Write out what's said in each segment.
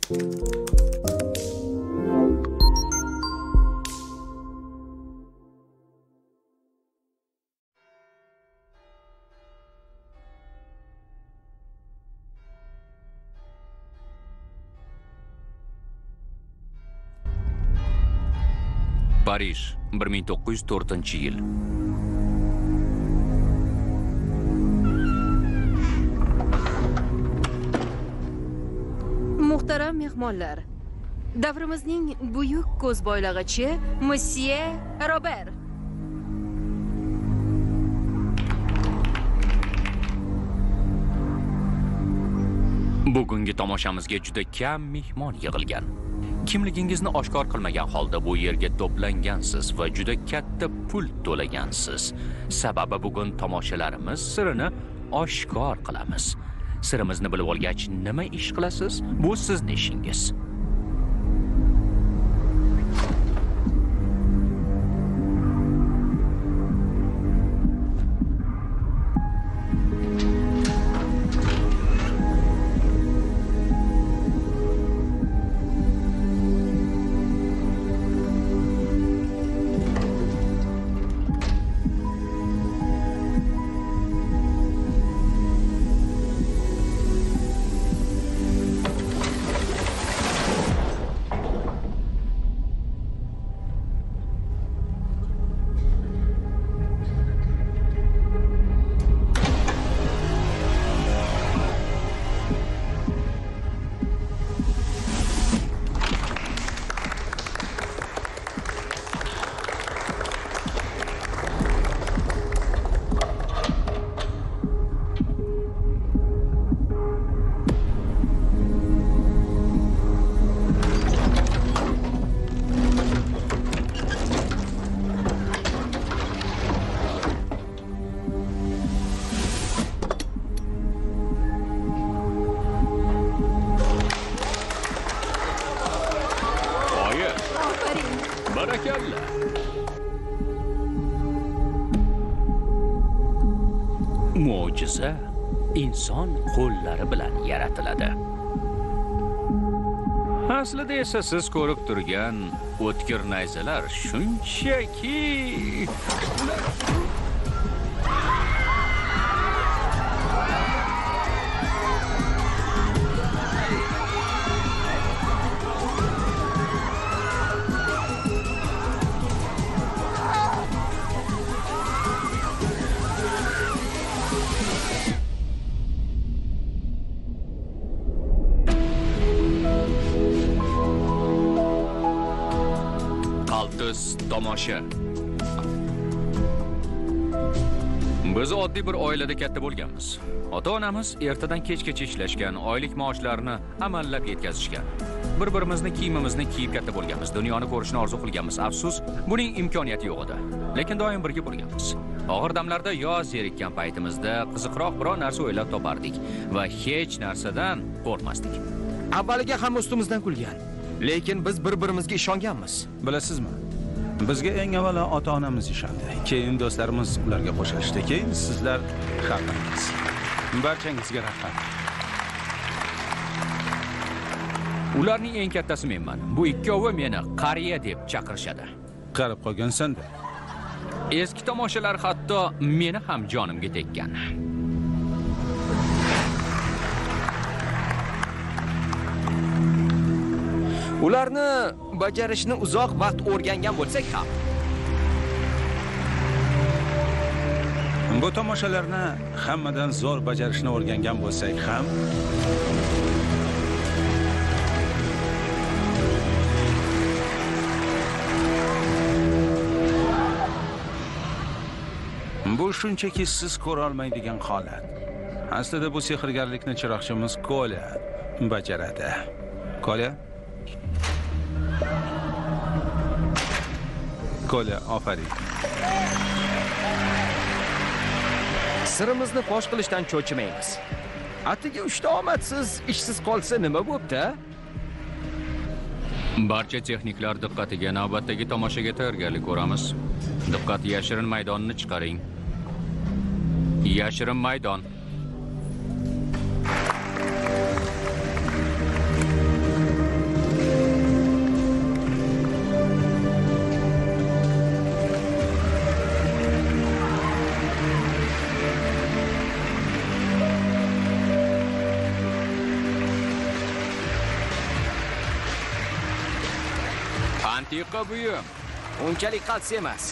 Parij, 1904-yil. Muhtaram mehmonlar, davrimizning buyuk ko'zboylag'ichi Monsieur Robert. Bugungi tomoshamizga juda kam mehmon yig'ilgan. Kimligingizni oshkor qilmagan holda bu yerga to'plangansiz va juda katta pul to'lagansiz. Sababi bugun tomoshalarimiz sirini oshkor qilamiz. Sirimizni bilib olgach, nima ish qilasiz? Bu sizning ishingiz. Mo'jiza inson qo'llari bilan yaratiladi. Aslida esa siz ko'rib turgan o'tkir nayzalar shunchaki tomosha. Biz oddiy bir oilada katta bo'lganmiz. Ota-onamiz ertadan kechgacha ishlashgan, oylik maoshlarini amallab yetkazishgan. Bir-birimizni kiyimimizni kiyib katta bo'lganmiz. Dunyoni ko'rishni orzu qilganmiz. Afsus, buning imkoniyati yo'q edi. Lekin doim birga bo'lganmiz. Og'ir damlarda yo zerikkan paytimizda qiziqroq biror narsa o'ylab topardik va hech narsadan qo'rqmasdik. Avvaliga ham ustimizdan kulgan, lekin biz bir-birimizga ishonganmiz. Bilasizmi? Bizga eng avvalo ota-onamiz ishondi. Keyin do'stlarimiz ularga qo'shilishdi. Keyin sizlar xalqingiz. Barchangizga rahmat. Ularning eng kattasi menman. Bu ikkovi meni qariya deb chaqirishadi. Qarib qolgansan-da. Eski tomoshalar hatto meni ham jonimga tekkan. Ularni bajarishni uzoq vaqt o'rgangan bo'lsak ham, bu tomoshalarni hammadan zo'r bajarishni o'rgangan bo'lsak ham, bu shunchaki siz ko'ra olmaydigan holat. Aslida bu sehrgarlikni chiroqchimiz Kolya bajaradi. Kolya? Kolya, ofaring. Sirimizni fosh qilishdan cho'chimaymiz. Atigi 3 ta omadsiz ishsiz qolsa nima bo'pti? Barcha texniklar diqqatiga, navbatdagi tomoshaga tayyorgarlik ko'ramiz. Diqqat, yashirin maydonni chiqaring. Yashirin maydon. daqiqa buyum. Unchalik qaltis emas.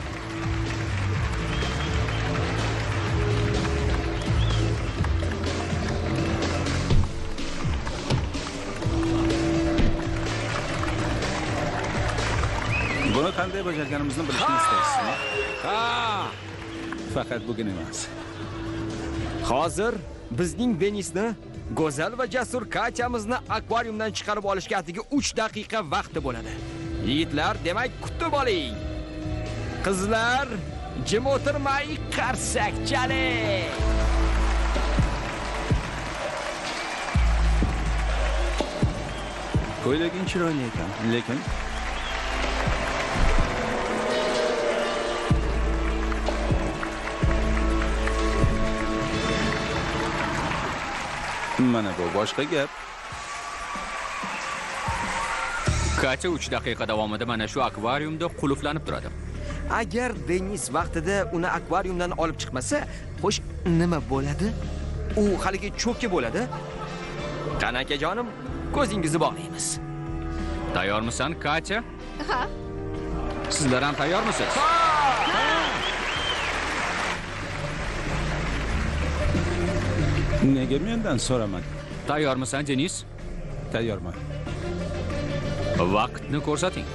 Buni qanday bajarganimizni bilishni istaysizmi? Ha! Faqat bugun emas. Hozir bizning Denisni, go'zal va jasur Katyamizni akvariumdan chiqarib olishga atigi 3 daqiqa vaqti bo'ladi. Yigitlar, demak kutib oling. Qizlar, jim o'tirmay qarsak chaling. Ko'ylaging chiroyli ekan, lekin mana bu boshqa gap. Katya 3 daqiqa davomida mana shu akvariumda qulflanib turadi. Agar Denis vaqtida uni akvariumdan olib chiqmasa, xo'sh, nima bo'ladi? U haligi cho'ki bo'ladi. Qani akajonim, ko'zingizni bog'laymiz. Tayyormisan, Katya? Ha, Sizlar ham tayyormisiz? Nega mendan so'raman? Tayyormisan, Denis? Tayyorman. Vaqtni ko'rsating.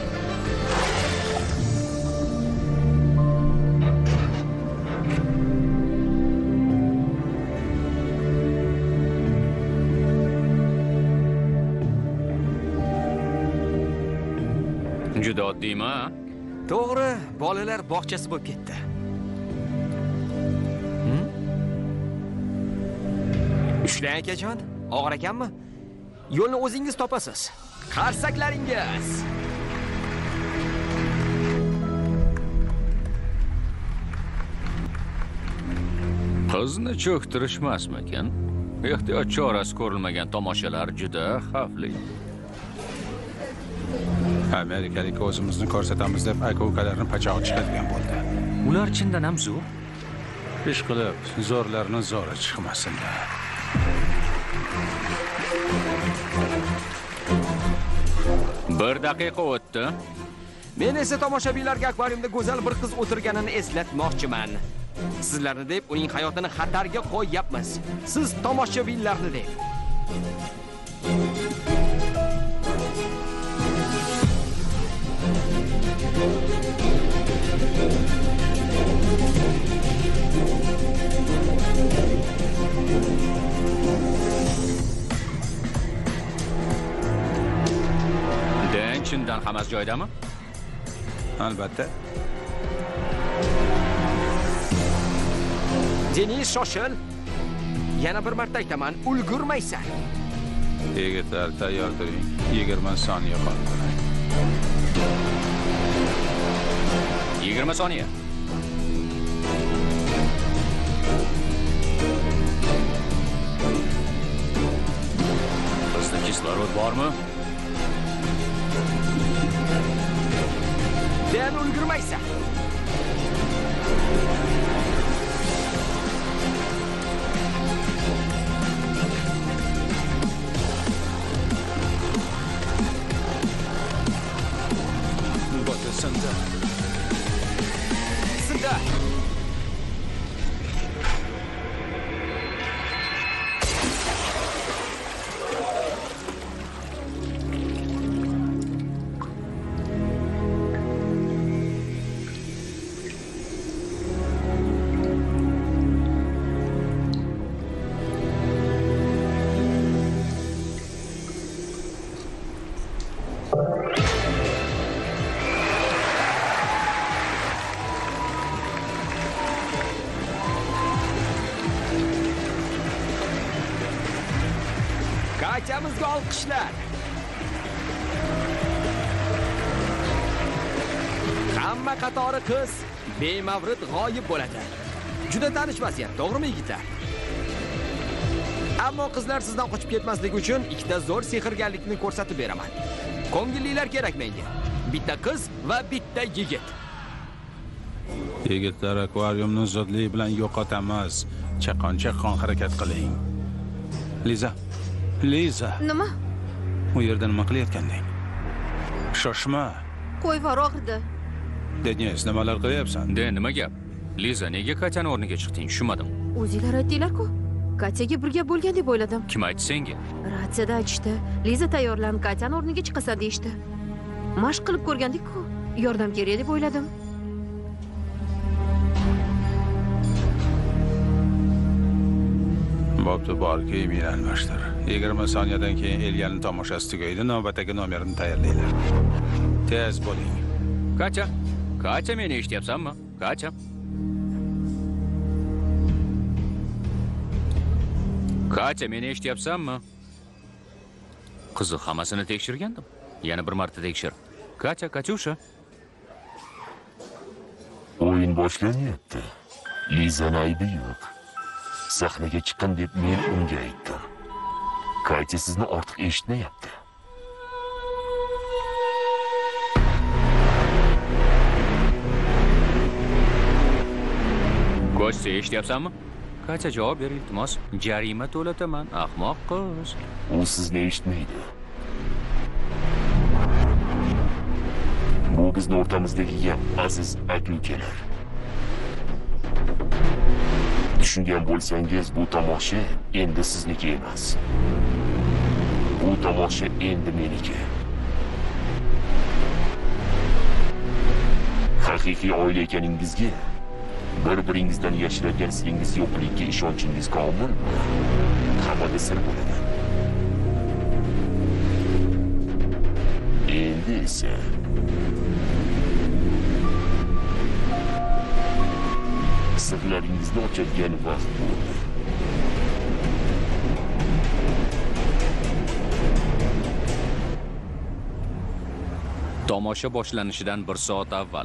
Juda oddiymi? To'g'ri, bolalar bog'chasi bo'lib ketdi. Ushlang akajon, og'ir ekanmi? Yo'lni o'zingiz topasiz. Qarsaklaringiz. Qizni cho'ktirishmasmikan? Ehtiyot chorasi ko'rilmagan tomoshalar juda xavfli. Amerikalik o'zimizni ko'rsatamiz deb aka-ukalarni pachog'i chiqadigan bo'ldi. Ular chindan ham zo'r. Ish qilib, zo'rlarni zo'ri chiqmasinlar. Bir daqiqa o'tdi. Men esa tomoshabinlarga akvariumda go'zal bir qiz o'tirganini eslatmoqchiman. Sizlarni deb uning hayotini xatarga qo'yyapmiz. Siz tomoshabinlarni deb. Den chindan hammasi joyidami? Albatta. Denis, shoshil. Yana bir marta aytaman, ulgurmaysan. Yigitlar, tayyor turing. 20 soniya qoldi. 20 soniya. Bizda kislorod bormi? Den ulgurmaysan. Botasanda. Sinda. Katyamizga olqishlar. Hamma qatori qiz bemavrid g'oyib bo'ladi. Juda tanish vaziyat, to'g'rimi yigitlar? Ammo qizlar sizdan qochib ketmasligi uchun ikkita zo'r sehrgarlikni ko'rsatib beraman. Ko'ngillilar kerak menga. Bitta qiz va bitta yigit. Yigitlar, akvariumni zudlik bilan yo'qotamiz. Chaqon-chaqon harakat qiling. Liza. nima? U yerda nima qilayotganding? Shoshma. Qo'yvor og'ridi. Deniz, nimalar qilyapsan? De, nima gap? Liza, nega Katyani o'rniga chiqding? Tushunmadim. O'zinglar aytdinglar-ku. Katyaga birga bo'lgan deb o'yladim. Kim aytdi senga? Ratsiyada aytishdi. Liza tayyorlan, Katyani o'rniga chiqasan deyishdi. Mashq qilib ko'rgandik-ku. Yordam kerak deb o'yladim. Bo'pti, bor, keyin almashtir. 20 soniyadan keyin Elganning tomoshasi tugaydi. Navbatdagi nomerini tayyorlaylar. Tez bo'ling. Katya, Katya, meni eshityapsanmi? Katya. Katya, meni eshityapsanmi? Qiziq, hammasini tekshirgandim. Yana bir marta tekshir. Katya, Katyusha. O'yin boshlanyapti. Lizaning aybi yo'q. Sahnaga chiqin deb men unga aytdim. Katya sizni ortiq eshitmayapti. Ko'chsa eshityapsanmi? Katya, javob ber, iltimos. Jarima to'lataman, ahmoq qiz. U sizni eshitmaydi. Bu bizning o'rtamizdagi gap, aziz aka-ukalar. Tushungan bo'lsangiz, bu tomosha endi sizniki emas. Bu tomosha endi meniki. Haqiqiy oila ekaningizga, bir-biringizdan yashirgan siringiz yo'qligiga ishonchingiz komilmi? Hammada sir bo'ladi. Endi esa sirlaringizni ochadigan vaqt bo'ldi. Tomosha boshlanishidan 1 soat avval.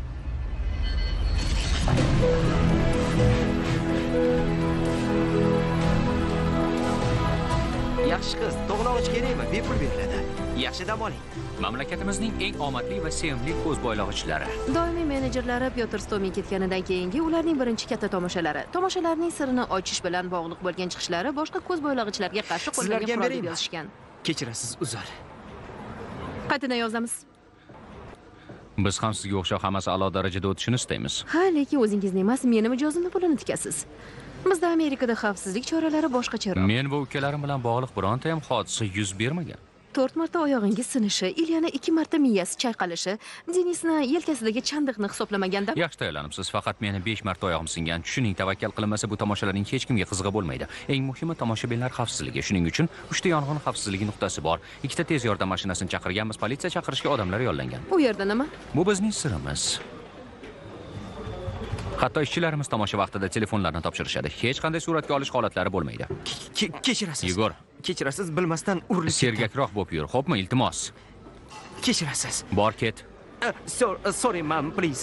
Yaxshi qiz, to'g'nog'ich kerakmi? Bepul beriladi. Yaxshi dam oling. Mamlakatimizning eng omadli va sevimli ko'zboylag'ichlari. Doimiy menejerlari Pyotr Stomin ketganidan keyingi ularning birinchi katta tomoshalari. Tomoshalarning sirini ochish bilan bog'liq bo'lgan chiqishlari boshqa ko'zboylag'ichlarga qarshi qo'llangan qurol deb yozishgan. Kechirasiz, uzr. Qaytadan yozamiz. Biz ham sizga o'xshab hammasi a'lo darajada o'tishini istaymiz. Ha, lekin o'zingizni emas, meni mijozimni pulini tikasiz. Bizda Amerikada xavfsizlik choralari boshqacharoq. Men va ukalarim bilan bog'liq bironta ham hodisa yuz bermagan. 4 marta oyog'ingiz sinishi, Ilyana 2 marta miyasi chayqalishi, Denisni yelkasidagi chandiqni hisoblamaganda Yaxshi tayyorlanibsiz. Faqat meni 5 marta oyog'im singan. Tushuning, tavakkal qilinmasa bu tomoshalarning hech kimga qizig'i bo'lmaydi. Eng muhimi tomoshabinlar xavfsizligi. Shuning uchun 3 ta yong'in xavfsizligi nuqtasi bor. 2 ta tez yordam mashinasini chaqirganmiz, politsiya chaqirishga odamlar yollangan. u yerda nima? Bu bizning sirimiz. Hatto ishchilarimiz tomosha vaqtida telefonlarni topshirishadi. Hech qanday suratga olish holatlari bo'lmaydi. Kechirasiz. Yegor, Kechirasiz, bilmasdan urilib. sergakroq bo'lib yur, xo'pmi? Iltimos. Kechirasiz. Bor ket. Sorry, ma'am, please.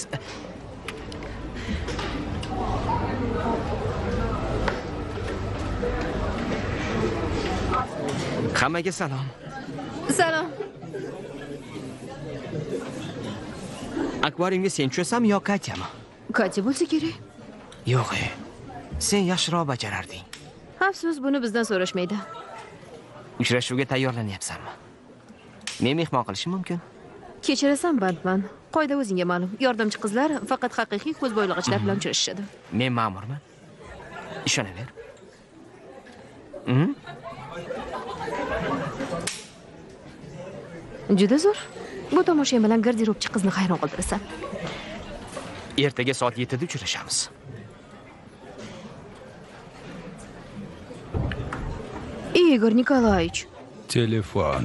Hammaga salom. Salom. Akvariumga sen tushasanmi yo Katyami? Katya bo'lsa kerak. Yo'q, sen yaxshiroq bajararding. Afsus, buni bizdan so'rashmaydi. Uchrashuvga tayyorlanyapsanmi? Men mehmon qilishim mumkin. Kechirasan, bandman. Qoida o'zingga ma'lum. Yordamchi qizlar faqat haqiqiy ko'zboylag'ichlar bilan uchrashishadi. Men ma'murman. Ishonaver. Juda zo'r. Bu tomosha bilan garderobchi qizni hayron qoldirasan. Ertaga soat 7 da uchrashamiz. Igor Nikolaevich. Telefon.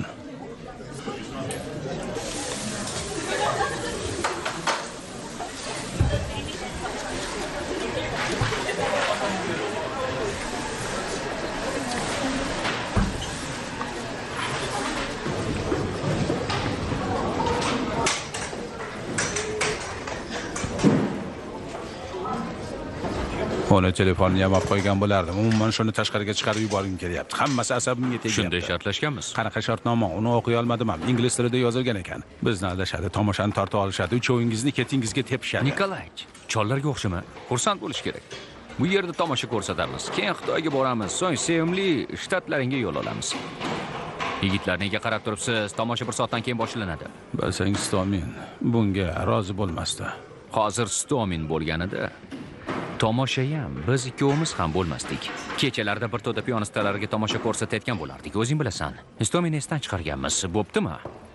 Ona telefonini yamab qo'ygan bo'lardim. Umuman shuni tashqariga chiqarib yuborgim kelyapti. Hammasi asabimga tegyapti. Shunday shartlashganmiz. Qanaqa shartnoma? Uni o'qiy olmadim ham. Ingliz tilida yozilgan ekan. Bizni aldashadi, tomoshani tortib olishadi, uchovingizni ketingizga tepishadi. Nikolaych, chollarga o'xshama. Xursand bo'lish kerak. Bu yerda tomosha ko'rsatamiz. Keyin Xitoyga boramiz, so'ng sevimli shtatlaringga yo'l olamiz. Yigitlar nega qarab turibsiz? Tomosha 1 soatdan keyin boshlanadi. Bilsangiz, Stomin bunga rozi bo'lmasdi. Hozir Stomin bo'lganida tomosha ham biz ikkovimiz ham bo'lmasdik. Kechalarda bir to'da pianistalarga tomosha ko'rsatayotgan bo'lardik. O'zing bilasan. Stomin esdan chiqarganmiz. Bo'ptimi?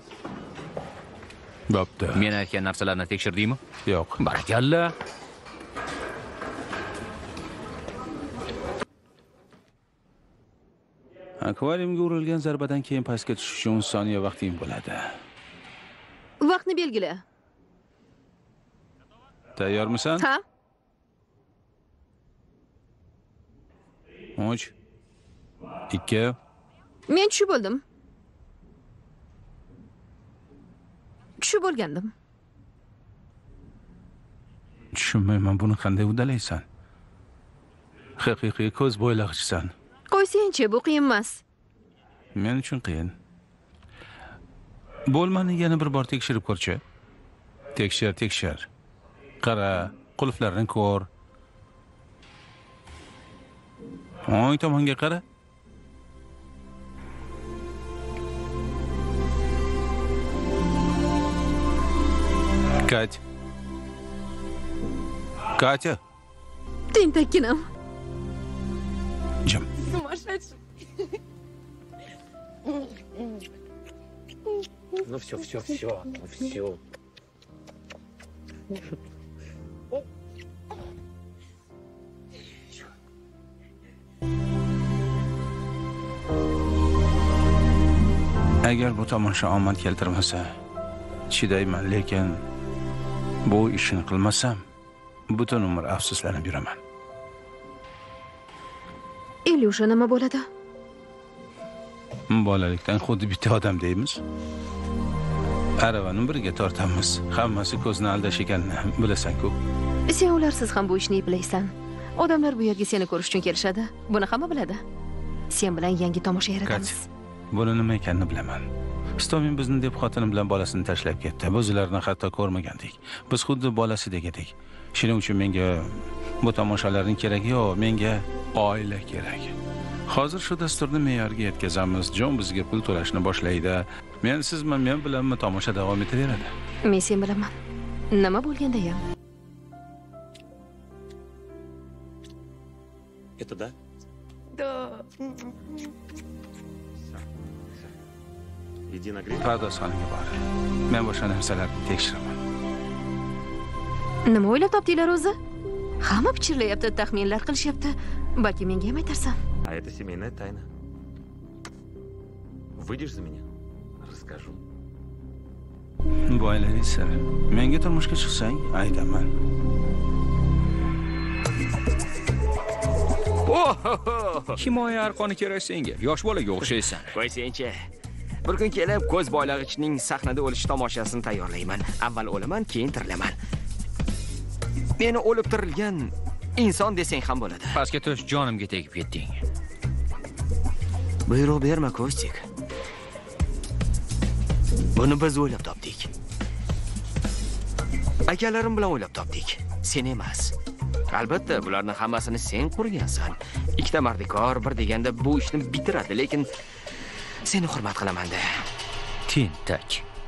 Bo'pti. Men aytgan narsalarni tekshirdingmi? Yo'q. Barakalla. Akvariumga urilgan zarbadan keyin pastga tushish uchun 10 soniya vaqting bo'ladi. Vaqtni belgila. Tayyormisan? Ha? 3 2 Men tushib bo'ldim. Tushib bo'lgandim. Tushunmayman, buni qanday uddalaysan? Haqiqiy ko'z bo'ylag'ichsan. Qo'ysang-chi, bu qiyin emas. Men uchun qiyin. Bo'lmani yana bir bor tekshirib ko'rchi. Tekshir. Qara, qulflarni ko'r. O'ng tomonga qara. Katya. Tentakkinam. Jim. Сумасшедший. Ну все. Agar bu tomosha omad keltirmasa, chidayman, lekin bu ishni qilmasam, butun umr afsuslanib yuraman. Ilyusha nima bo'ladi? Bolalikdan xuddi bitta odam deymiz. Aravani birga tortamiz. Hammasi ko'zni aldash ekanini bilasan-ku. Sen ularsiz ham bu ishni eplaysan. Odamlar bu yerga seni ko'rish uchun kelishadi. Buni hamma biladi. Sen bilan yangi tomosha yaratamiz. Buni nima ekanini bilaman. Stomin bizni deb xotinim bilan bolasini tashlab ketdi. Biz ularni hatto ko'rmagandik. Biz xuddi bolasidek edik. Shuning uchun menga bu tomoshalarning keragi yo'q, menga oila kerak. Hozir shu dasturni me'yorga yetkazamiz. Jon bizga pul to'lashni boshlaydi. Men sizman, men bilanmi tomosha davom etaveradi. Men sen bilaman. Nima bo'lganda ham. Это да? Да. Иди на гриль. Pardozxonaga bor. Men boshqa narsalarni tekshiraman. Nima o'ylab topdinglar o'zi? Hamma pichirlayapti, taxminlar qilishyapti. Balki menga ham aytarsan. А это семейная тайна. Выйдешь за меня? Расскажу. Bu oilaviy sir. Menga turmushga chiqsang, aytaman. Himoya arqoni kerak senga. Yosh bolaga o'xshaysan. Qo'ysangchi. Bir kun kelib ko'z boylag'ichning sahnada o'lish tomoshasini tayyorlayman. Avval o'laman, keyin tirilaman. Meni o'lib tirilgan inson desang ham bo'ladi. Pastga tush, jonimga tegib ketding. Buyruq berma, Kostik. Buni biz o'ylab topdik. Akalarim bilan o'ylab topdik. Sen emas. Albatta, bularning hammasini sen qurgansan. Ikkita mardikor bir deganda bu ishni bitiradi, lekin seni hurmat qilaman-da. Tentak.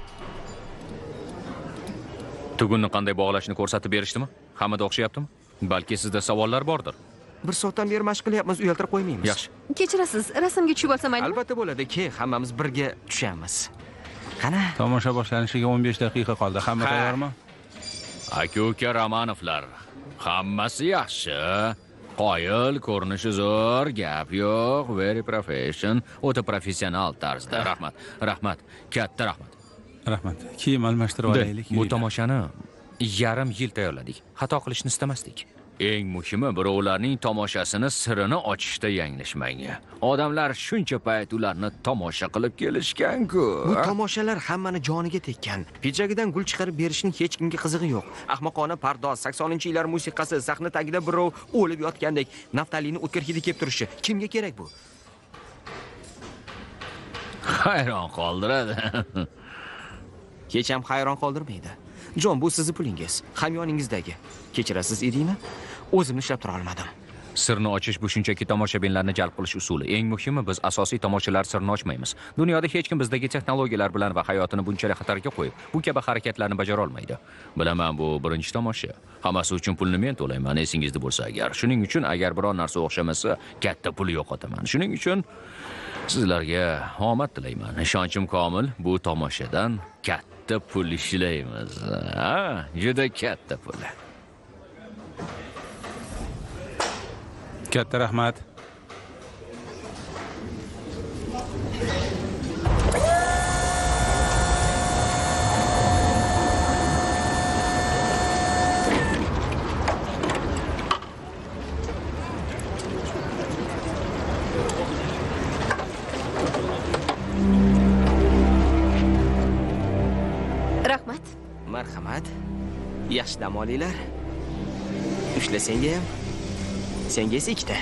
Tugunni qanday bog'lashni ko'rsatib berishdimi? Hammada o'xshayaptimi? Balki sizda savollar bordir. Bir soatdan beri mashq qilyapmiz, uyaltirib qo'ymaymiz. Yaxshi. Kechirasiz, rasmga tushib olsam maylimi? Albatta bo'ladi, hammamiz birga tushamiz. Qana? Tomosha boshlanishiga 15 daqiqa qoldi. Hamma tayyormi? Aka-uka Romanovlar. Hammasi yaxshi. Qoyil, ko'rinishi zo'r, gap yo'q, very profession, o'ta professional tarzda. Rahmat. Katta rahmat. Rahmat. Kiyim almashtirib olaylik. Bu tomoshani yarim yil tayyorladik. Xato qilishni istamasdik. Eng muhimi, birovlarning tomoshasini sirini ochishda yanglishmang. Odamlar shuncha payt ularni tomosha qilib kelishgan-ku. Bu tomoshalar hammani joniga tekkan. Pijagidan gul chiqarib berishning hech kimga qizig'i yo'q. Ahmoqona pardoz, 80-yillar musiqasi, sahna tagida birov o'lib yotgandek, naftalini o'tkir hidi kelib turishi. Kimga kerak bu? Hayron qoldiradi. Hech ham hayron qoldirmaydi. Jon, bu sizni pulingiz, hamyoningizdagi. Kechirasiz edingmi? O'zimni ishlab tura olmadim. Sirni ochish bu shunchaki tomoshabinlarni jalb qilish usuli. Eng muhimi, biz asosiy tomoshalar sirini ochmaymiz. Dunyoda hech kim bizdagi texnologiyalar bilan va hayotini bunchalik xatarga qo'yib, bu kabi harakatlarni bajara olmaydi. Bilaman, bu birinchi tomosha. Hammasi uchun pulni men to'layman, esingizda bo'lsa agar. Shuning uchun agar biror narsa o'xshamasa, katta pul yo'qotaman. Shuning uchun sizlarga omad tilayman. Ishonchim komil, bu tomoshadan katta pul ishlaymiz. Ha, juda katta pul. Katta rahmat. Rahmat. Marhamat. Yaxshi dam olinglar. Ushla senga ham. Senga esa ikkita.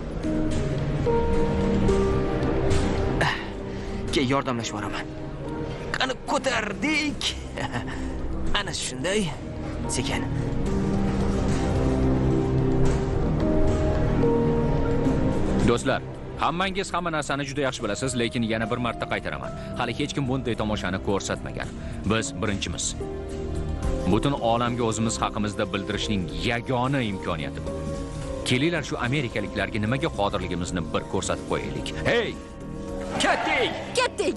Ke yordamlashib boraman. Qani ko'tardik. Ana shunday. Sekin. Do'stlar, hammangiz hamma narsani juda yaxshi bilasiz, lekin yana bir marta qaytaraman. Hali hech kim bunday tomoshani ko'rsatmagan. Biz birinchimiz. Butun olamga o'zimiz haqimizda bildirishning yagona imkoniyati bu. Kelinglar shu amerikaliklarga nimaga qodirligimizni bir ko'rsatib qo'yaylik. Hey! Ketdik! Ketdik.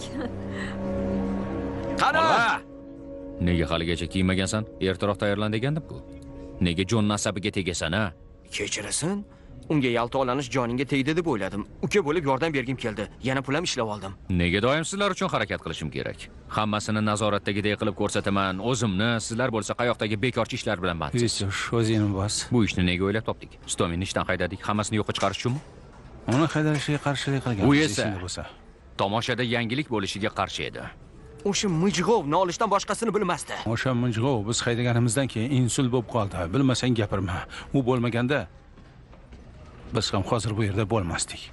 Qani? Nega haligacha kiymagansan? Ertaroq tayyorlan degandim-ku. Nega Jon nasabiga tegasan, ha? Kechirasin. Unga yaltoqlanish joningga tegdi deb o'yladim. Uka bo'lib yordam bergim keldi. Yana pul ham ishlab oldim. Nega doim sizlar uchun harakat qilishim kerak? Hammasini nazoratdagidek qilib ko'rsataman. O'zimni, sizlar bo'lsa qayoqdagi bekorchi ishlar bilan bandsiz. O'zingni bos. Bu ishni nega o'ylab topdik? Stominni ishdan haydadik, hammasini yo'qqa chiqarish uchunmi? Uni haydashiga qarshilik qilgan. U esa tomoshada yangilik bo'lishiga qarshi edi. O'sha mijg'ovni olishdan boshqasini bilmasdi. O'sha mijg'ov biz haydaganimizdan keyin insul bo'lib qoldi. Bilmasang gapirma. U bo'lmaganda biz ham hozir bu yerda bo'lmasdik.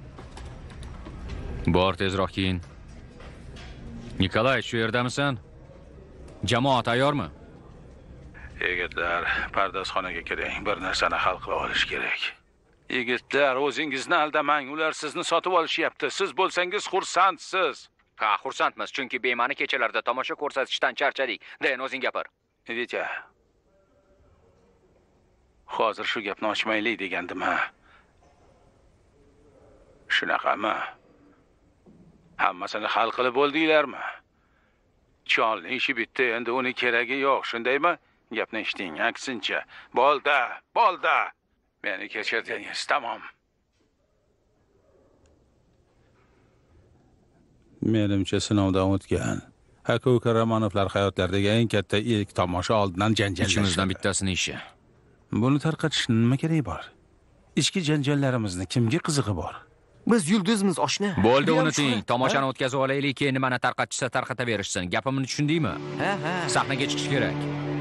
Bor tezroq keyin. Nikolay, shu yerdamisan? Jamoa tayyormi? Yigitlar, pardozxonaga kiring. Bir narsani hal qilib olish kerak. Yigitlar, o'zingizni aldamang. Ular sizni sotib olishyapti. Siz bo'lsangiz xursandsiz. Ha, xursandmiz, chunki bema'ni kechalarda tomosha ko'rsatishdan charchadik. Dayan, o'zing gapir. Vitya. Hozir shu gapni ochmaylik degandim-a. Shunaqami? Hammasini hal qilib bo'ldinglarmi? Cholning ishi bitta, endi uni keragi yo'q, shundaymi? Gapni eshiting, aksincha. Bolda. Meni kechirdingiz, tamom. Menimcha sinovdan o'tgan. Aka-uka Romanovlar hayotlaridagi eng katta ilk tomosha oldidan janjallashdi. Ichimizdan bittasini ishi. Buni tarqatish nima keragi bor? Ichki janjallarimizni kimga qizig'i bor? Biz yulduzmiz, oshna. Bo'ldi, unuting. Tomoshani o'tkazib olaylik, keyin nimani tarqatishsa tarqataverishsin. Gapimni tushundingmi? Ha. Sahnaga chiqish kerak.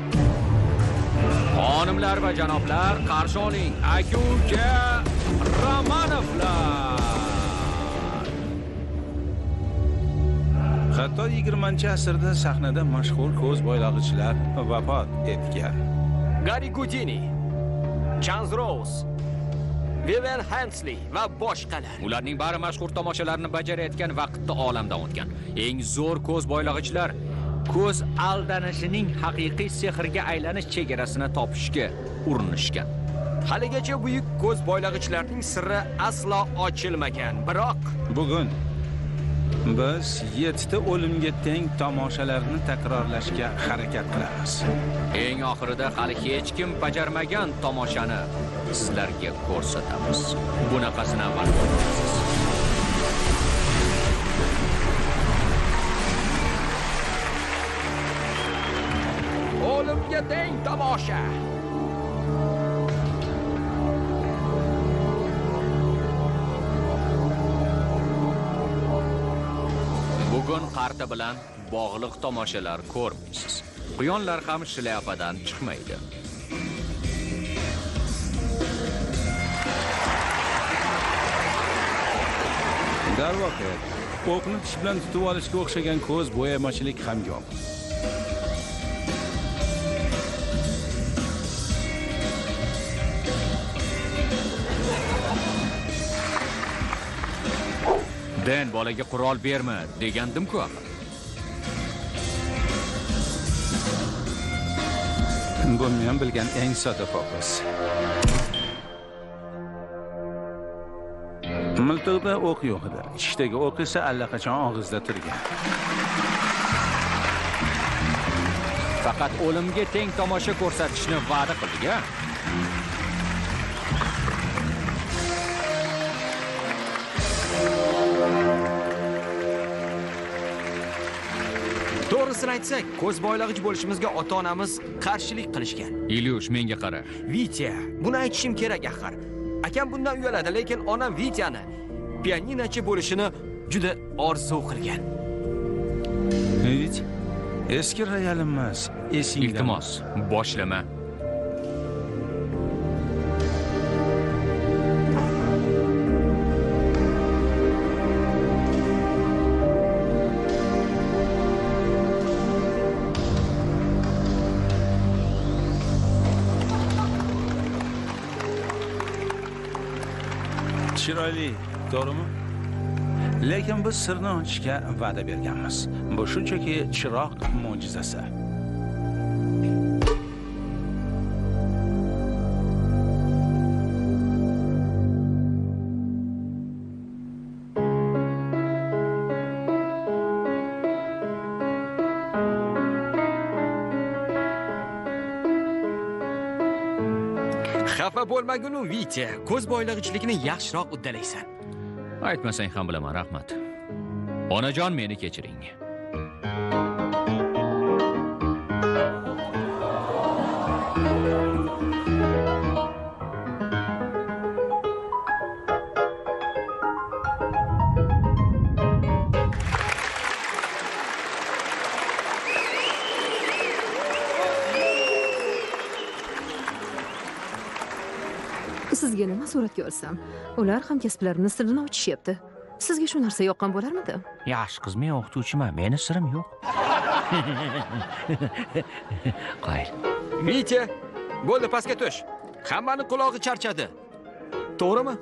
Xonimlar va janoblar, qarshi oling. Aka-uka Romanovlar. Hatto 20-asrda sahnada mashhur ko'z bo'ylag'ichlar vafot etgan. Gary Gudini, Charles Rose, Vivian Hensley va boshqalar. Ularning bari mashhur tomoshalarni bajarayotgan vaqtda olamdan o'tgan. Eng zo'r ko'z bo'ylag'ichlar ko'z aldanishining haqiqiy sehrga aylanish chegarasini topishga urinishgan. Haligacha buyuk ko'z bo'ylag'ichlarning sirri aslo ochilmagan. Biroq bugun biz 7 ta o'limga teng tomoshalarni takrorlashga harakat qilamiz. Eng oxirida hali hech kim bajarmagan tomoshani sizlarga ko'rsatamiz. Bunaqasini avval ko'rgansiz. O'limga teng tomosha. Bugun qarta bilan bog'liq tomoshalar ko'rmaysiz. Quyonlar ham shlyapadan chiqmaydi. Darvoqe, o'qni tish bilan tutib olishga o'xshagan ko'z bo'yamachilik ham yo'q. Den bolaga qurol berma degandim-ku axir. Bu men bilgan eng sodda fokus. Miltig'da o'q yo'q edi. Ichdagi o'q esa allaqachon og'izda turgan. Faqat o'limga teng tomosha ko'rsatishni va'da qildik-a? To'g'risini aytsak, ko'z boylag'ich bo'lishimizga ota-onamiz qarshilik qilishgan. Ilyush, menga qara. Vitya, buni aytishim kerak axir. Akam bundan uyaladi, lekin onam Vityani pianinochi bo'lishini juda orzu qilgan. Hech eski royalim emas, esingda. Iltimos, boshlama. Chiroyli, to'g'rimi? Lekin biz sirni ochishga va'da berganmiz. Bu shunchaki chiroq mo'jizasi. Xafa bo'lmagin, Vitya. Ko'z boylag'ichlikni yaxshiroq uddalaysan. Aytmasang ham bilaman, rahmat. Onajon, meni kechiring. Sizga nima suratga olsam, ular hamkasblarimni sirini ochishyapti. Sizga shu narsa yoqqan bo'larmidi? Yaxshi qiz, men o'qituvchiman, meni sirim yo'q. Qayl. Vitya, bo'ldi, pastga tush. Hammani qulog'i charchadi. To'g'rimi?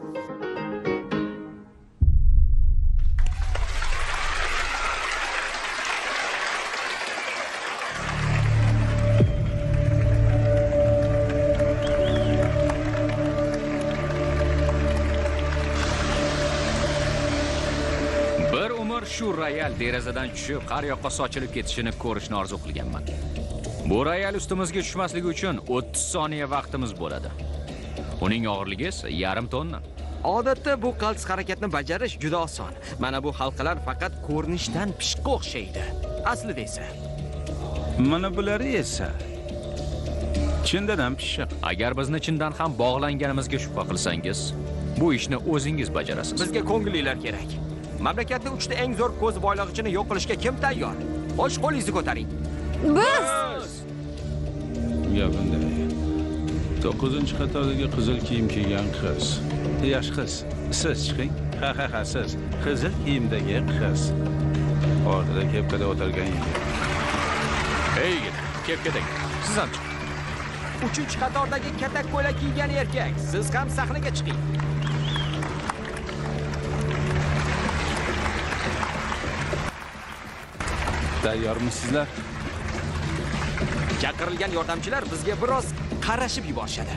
Shu royal derazadan tushib, har yoqqa sochilib ketishini ko'rishni orzu qilganman. Bu royal ustimizga tushmasligi uchun 30 soniya vaqtimiz bo'ladi. Uning og'irligi esa yarim tonna. Odatda bu qaltis harakatni bajarish juda oson. Mana bu halqalar faqat ko'rinishdan pishqi o'xshaydi. Aslida esa mana bulari esa chindan ham pishiq. Agar bizni chindan ham bog'langanimizga shubha qilsangiz, bu ishni o'zingiz bajarasiz. Bizga ko'ngillilar kerak. Mamlakatda 3 ta eng zo'r ko'z boylag'ichini yo'q qilishga kim tayyor? Qo'sh qo'lingizni ko'taring. Biz! Gap bunday. 9-qatordagi qizil kiyim kiygan qiz. Yosh qiz, siz chiqing. Ha, siz. Qizil kiyimdagi qiz. Orada kepkada o'tirgan yigit. Ey yigit, kepkadagi. Siz ham chiqing. 3-qatordagi katak ko'ylak kiygan erkak, siz ham sahnaga chiqing. Tayyormisizlar? Chaqirilgan yordamchilar bizga biroz qarashib yuborishadi.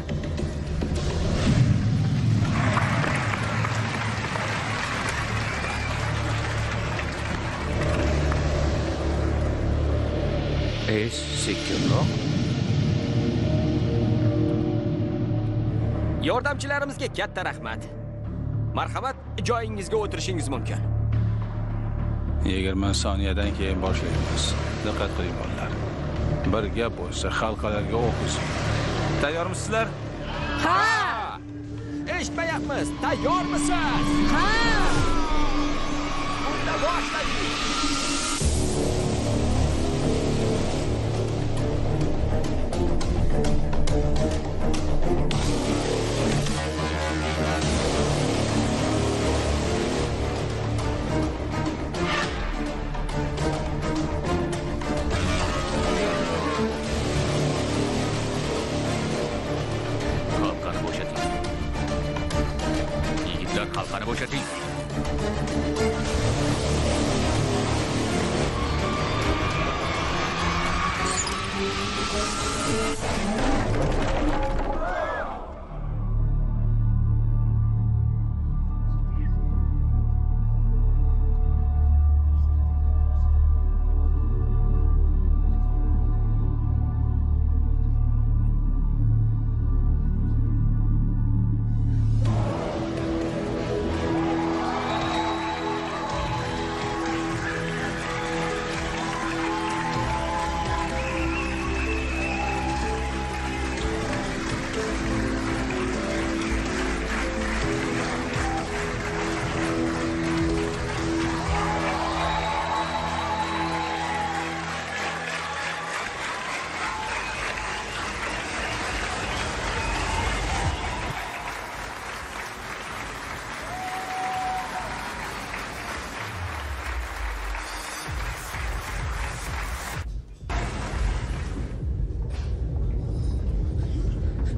Sekinroq. Yordamchilarimizga katta rahmat. Marhamat, joyingizga o'tirishingiz mumkin. 20 soniyadan keyin boshlaymiz. Diqqat qiling bolalar. Bir gap bo'lsa, halqalarga o'q uzing. Tayyormisizlar? Ha! Eshitmayapmiz. Tayyormisiz? Ha! Unda boshlaylik. Halqani bo'shating.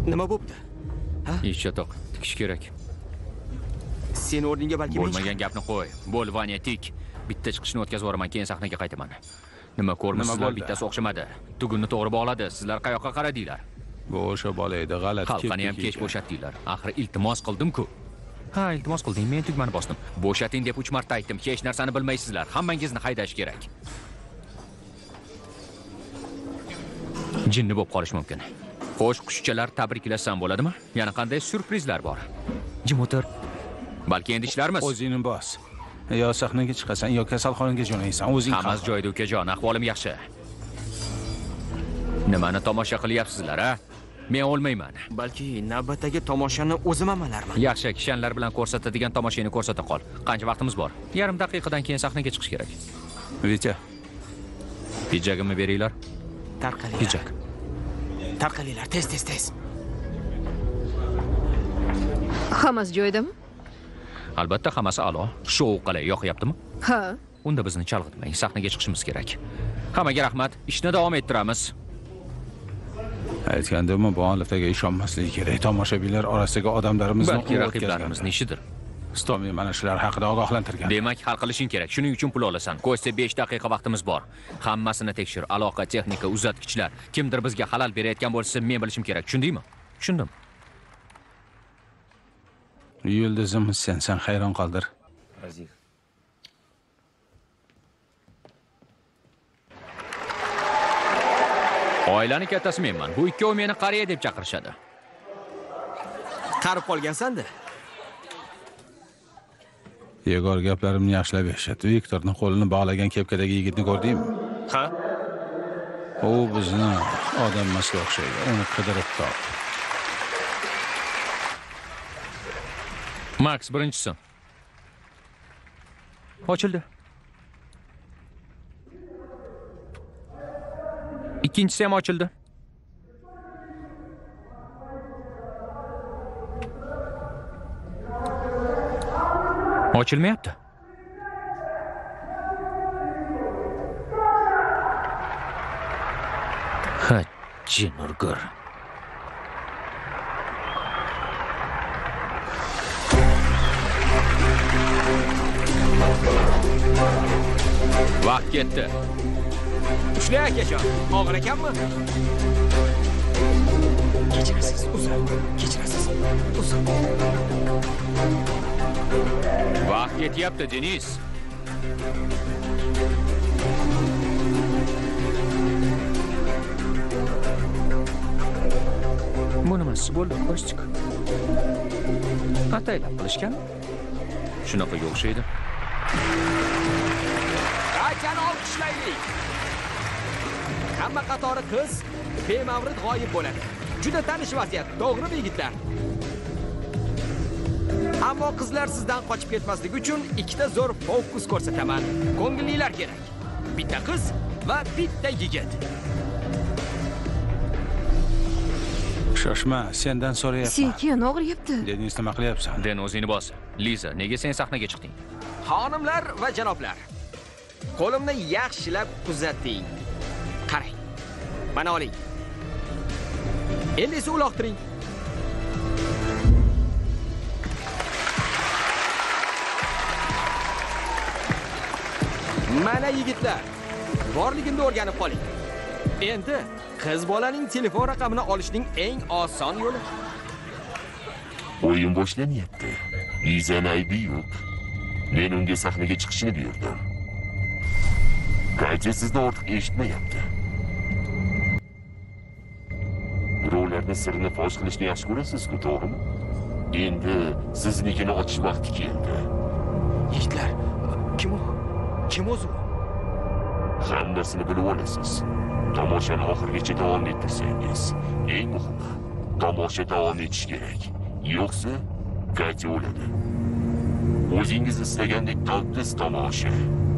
Nima bo'pti? Ish chatoq tikish kerak. Sen o'rningga balki men Bo'lmagan gapni qo'y. Bo'l, Vanya, tik. Bitta chiqishni o'tkazib yuboraman, keyin sahnaga qaytaman. Nima ko'rmisizlar, bittasi o'xshamadi. Tugunni to'g'ri bog'ladi. Sizlar qayoqqa qaradinglar? Bu o'sha bola edi, g'alati. Xalqani ham kech bo'shatdinglar. Axir iltimos qildim-ku. Ha, iltimos qilding, men tugmani bosdim. Bo'shating deb 3 marta aytdim. Hech narsani bilmaysizlar. Hammangizni haydash kerak. Jinni bo'lib qolish mumkin. Xo'sh, qushchalar tabriklashsam bo'ladimi? Yana qanday syurprizlar bor? Jim o'tir. Balki endi ishlarmiz. O'zingni bos. Yo sahnaga chiqasan, yo kasalxonaga jo'naysan. O'zing Hammasi joyida ukajon, ahvolim yaxshi. Nimani tomosha qilyapsizlar, ha? Men o'lmayman. balki navbatdagi tomoshani o'zim amalarman. Yaxshi, kishanlar bilan ko'rsatadigan tomoshani ko'rsata qol. Qancha vaqtimiz bor? Yarim daqiqadan keyin sahnaga chiqish kerak. Vitya, Pijagimni beringlar. Tarqalinglar. Pijak. Tarqalinglar, tez. Hammasi joyidami? Albatta hammasi a'lo. Shou qalay yoqyaptimi? Ha. Unda bizni chalg'itmang, sahnaga chiqishimiz kerak. Hammaga rahmat, ishni davom ettiramiz. aytgandimmi, bu oliftaga ishonmaslik kerak. Tomoshabinlar orasidagi odamlarimizni Balki raqiblarimizning ishidir. Stomi mana shular haqida ogohlantirgan. Demak, hal qilishing kerak. Shuning uchun pul olasan. Ko'sta 5 daqiqa vaqtimiz bor. Hammasini tekshir. Aloqa, texnika, uzatgichlar. Kimdir bizga halal berayotgan bo'lsa, men bilishim kerak. Tushundingmi? Tushundim. Yulduzimiz sen hayron qoldir. Razih. Oilani kattasi menman. Bu ikkovi meni qariya deb chaqirishadi. Qarib qolgansan-da. Yegor gaplarimni yaxshilab eshit. Viktorning qo'lini bog'lagan kepkadagi yigitni ko'rdingmi? Ha? U bizni odam emasga o'xshaydi. Uni qidirib top. Max, birinchisi. Ochildi. Ikkinchisi ham ochildi. Ochilmayapti. Ha, jinurgur. Vaqt ketdi. Ushla akajon, og'ir ekanmi? Kechirasiz, uzr. Kechirasiz. Uzr. Vaqt ketyapti, Denis. Bu nimasi bo'ldi, Kostik? Ataylab qilishgan? Shunaqaga o'xshaydi. Qachon olqishlaylik. Hamma qatori qiz bemavrid g'oyib bo'ladi. Juda tanish vaziyat, to'g'rimi yigitlar? Ammo qizlar sizdan qochib ketmasligi uchun ikkita zo'r fokus ko'rsataman. Ko'ngillilar kerak. Bitta qiz va bitta yigit. Shoshma, sendan so'rayapman. Sekin og'riyapti. Denis, nima qilyapsan? Den o'zingni bos. Liza, nega sen sahnaga chiqding? Xonimlar va janoblar, qo'limni yaxshilab kuzating. Qarang. Mana oling. Endi esa uloqtiring. Mana yigitlar, borligimni o'rganib qoling. Endi qiz bolaning telefon raqamini olishning eng oson yo'li. O'yin boshlanyapti. Lizani aybi yo'q. Men unga sahnaga chiqishini buyurdim. Katya sizni ortiq eshitmayapti. Birovlarning sirini fosh qilishni yaxshi ko'rasiz-ku, to'g'rimi? Endi siznikini ochish vaqti keldi. Yigitlar, kim u? Kim o'zi? Hammasini bilib olasiz. Tomoshani oxirigacha davom ettirsangiz, eng muhimi, tomosha davom etishi kerak. Yo'qsa, Katya o'ladi. O'zingiz istagandek talqiz tomosha.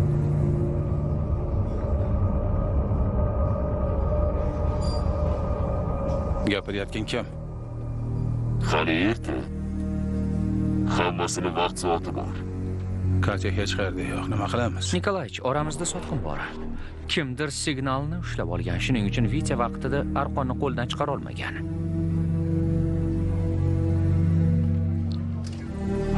Gapirayotgan kim? Hali erta. Hammasini vaqt soati bor. Katya hech qayerda yo'q. Nima qilamiz? Nikolaychi, oramizda sotqin bor. Kimdir signalni ushlab olgan. Shuning uchun Vitya vaqtida arqonni qo'ldan chiqara olmagan.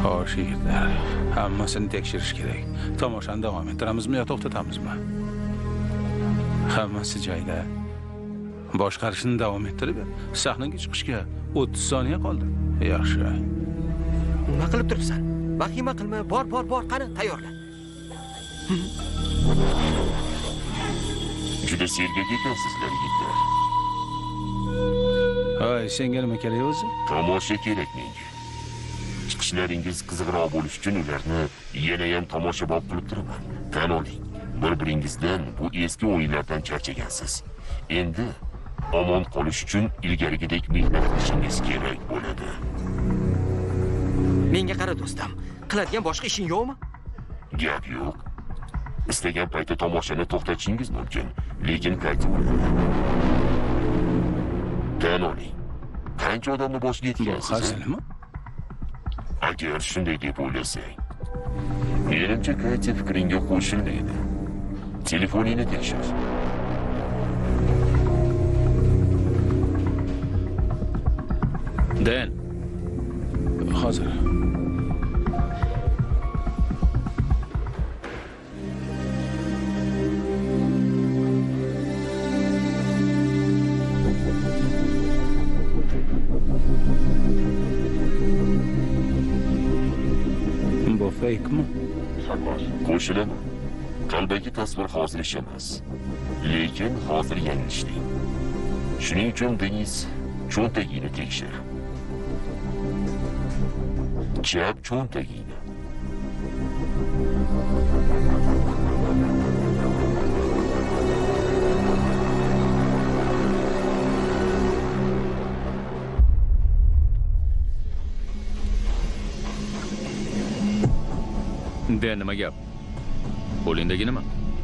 Xo'sh, yigitlar, hammasini tekshirish kerak. Tomoshani davom ettiramizmi yo to'xtatamizmi? Hammasi joyida. Boshqarishni davom ettirib, sahnaga chiqishga 30 soniya qoldi. Yaxshi. Nima qilib turibsan? Vahima qilma, bor, qani, tayyorla. Juda sergak ekansizlar, yigitlar. Hoy, senga nima kerak o'zi? Tomosha kerak menga. Chiqishlaringiz qiziqroq bo'lish uchun ularni yana ham tomoshabob qilib turaman. Tan oling, bir-biringizdan bu eski o'yinlardan charchagansiz. Endi omon qolish uchun ilgarigidek mehnat qilishingiz kerak bo'ladi. Menga qara do'stim, qiladigan boshqa ishing yo'qmi? Gap yo'q. Istagan paytda tomoshani to'xtatishingiz mumkin, lekin qaytib tan oling. Qancha odamni boshiga yetgansiz? Hasilmi? Agar shunday deb o'ylasang, menimcha Katya fikringga qo'shilmaydi. Telefoningni tekshir. Den. Hozir. Bu fake'mi? Qo'shilaman. Qalbaki tasvir hozir ish emas. Lekin hozir yanglishding. Shuning uchun Denis cho'ntagini tekshir. Chap cho'ntagini. Den nima gap? Qo'lingdagi nima?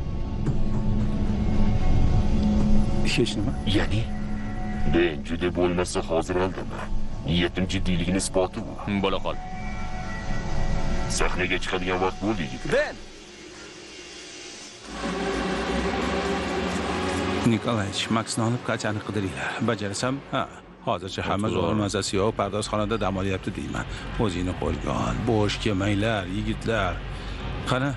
Hech nima. Ya'ni Ben juda bo'lmasa hozir aldama. Niyatim jiddiyligini isboti bu. Bo'la qol. Sahnaga chiqadigan vaqt bo'ldi yigitlar. Ben, Nikolayich, Maksni olib Katyani qidiringlar. Bajarsam, ha, hozircha hamma zo'r mazasi yo'q, pardozxonada dam olyapti deyman. O'zingni qo'lga ol, bo'sh kelmanglar, yigitlar. Qani?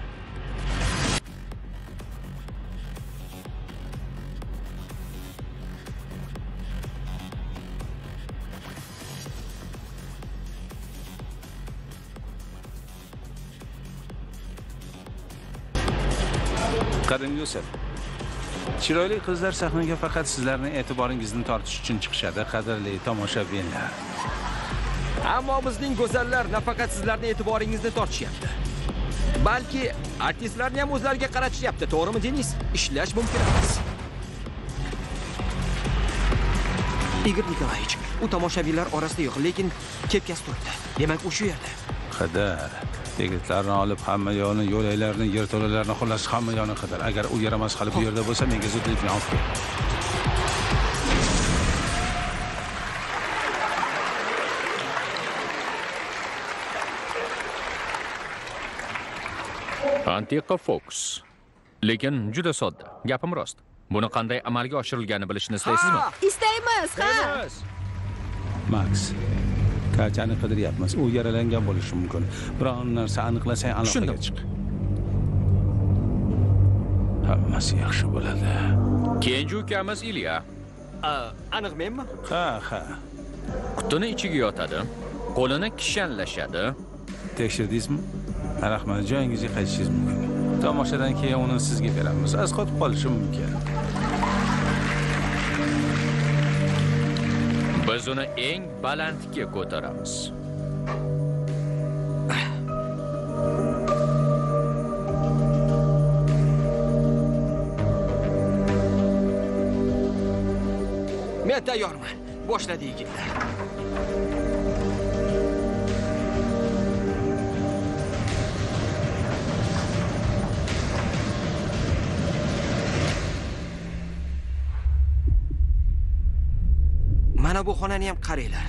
Qadim Yusuf. Chiroyli qizlar sahnaga faqat sizlarning e'tiboringizni tortish uchun chiqishadi, qadrli tomoshabinlar. ammo bizning go'zallar nafaqat sizlarning e'tiboringizni tortishyapti. Balki artistlarni ham o'zlariga qaratishyapti, to'g'rimi Denis? Ishlash mumkin emas. Igor Nikolayich, u tomoshabinlar orasida yo'q, lekin kepkasi turibdi. Demak, u shu yerda. Qadar. Yigitlarni olib hamma yo'lni, yo'laylarni, yerto'lalarni xullas hamma yo'lni qadar. Agar u yaramas hali bu yerda bo'lsa, menga zudlik bilan olib kel. Antiqa Fox. Lekin juda sodda. Gapim rost. Buni qanday amalga oshirilganini bilishni istaysizmi? Istaymiz, ha. Max, Katyani qidiryapmiz. U yaralangan bo'lishi mumkin. Biron narsa aniqlasang aloqaga chiq. Hammasi yaxshi bo'ladi. Kenji ukamiz Ilya Aniq menmi? Ha. qutini ichiga yotadi, qo'lini kishanlashadi. Tekshirdingizmi? Rahmat, joyingizga qaytishingiz mumkin. Tomoshadan keyin uni sizga beramiz. Az qotib qolishi mumkin. Biz uni eng balandga ko'taramiz. Men tayyorman. Boshladi yigitlar. Mana bu xonani ham qaranglar.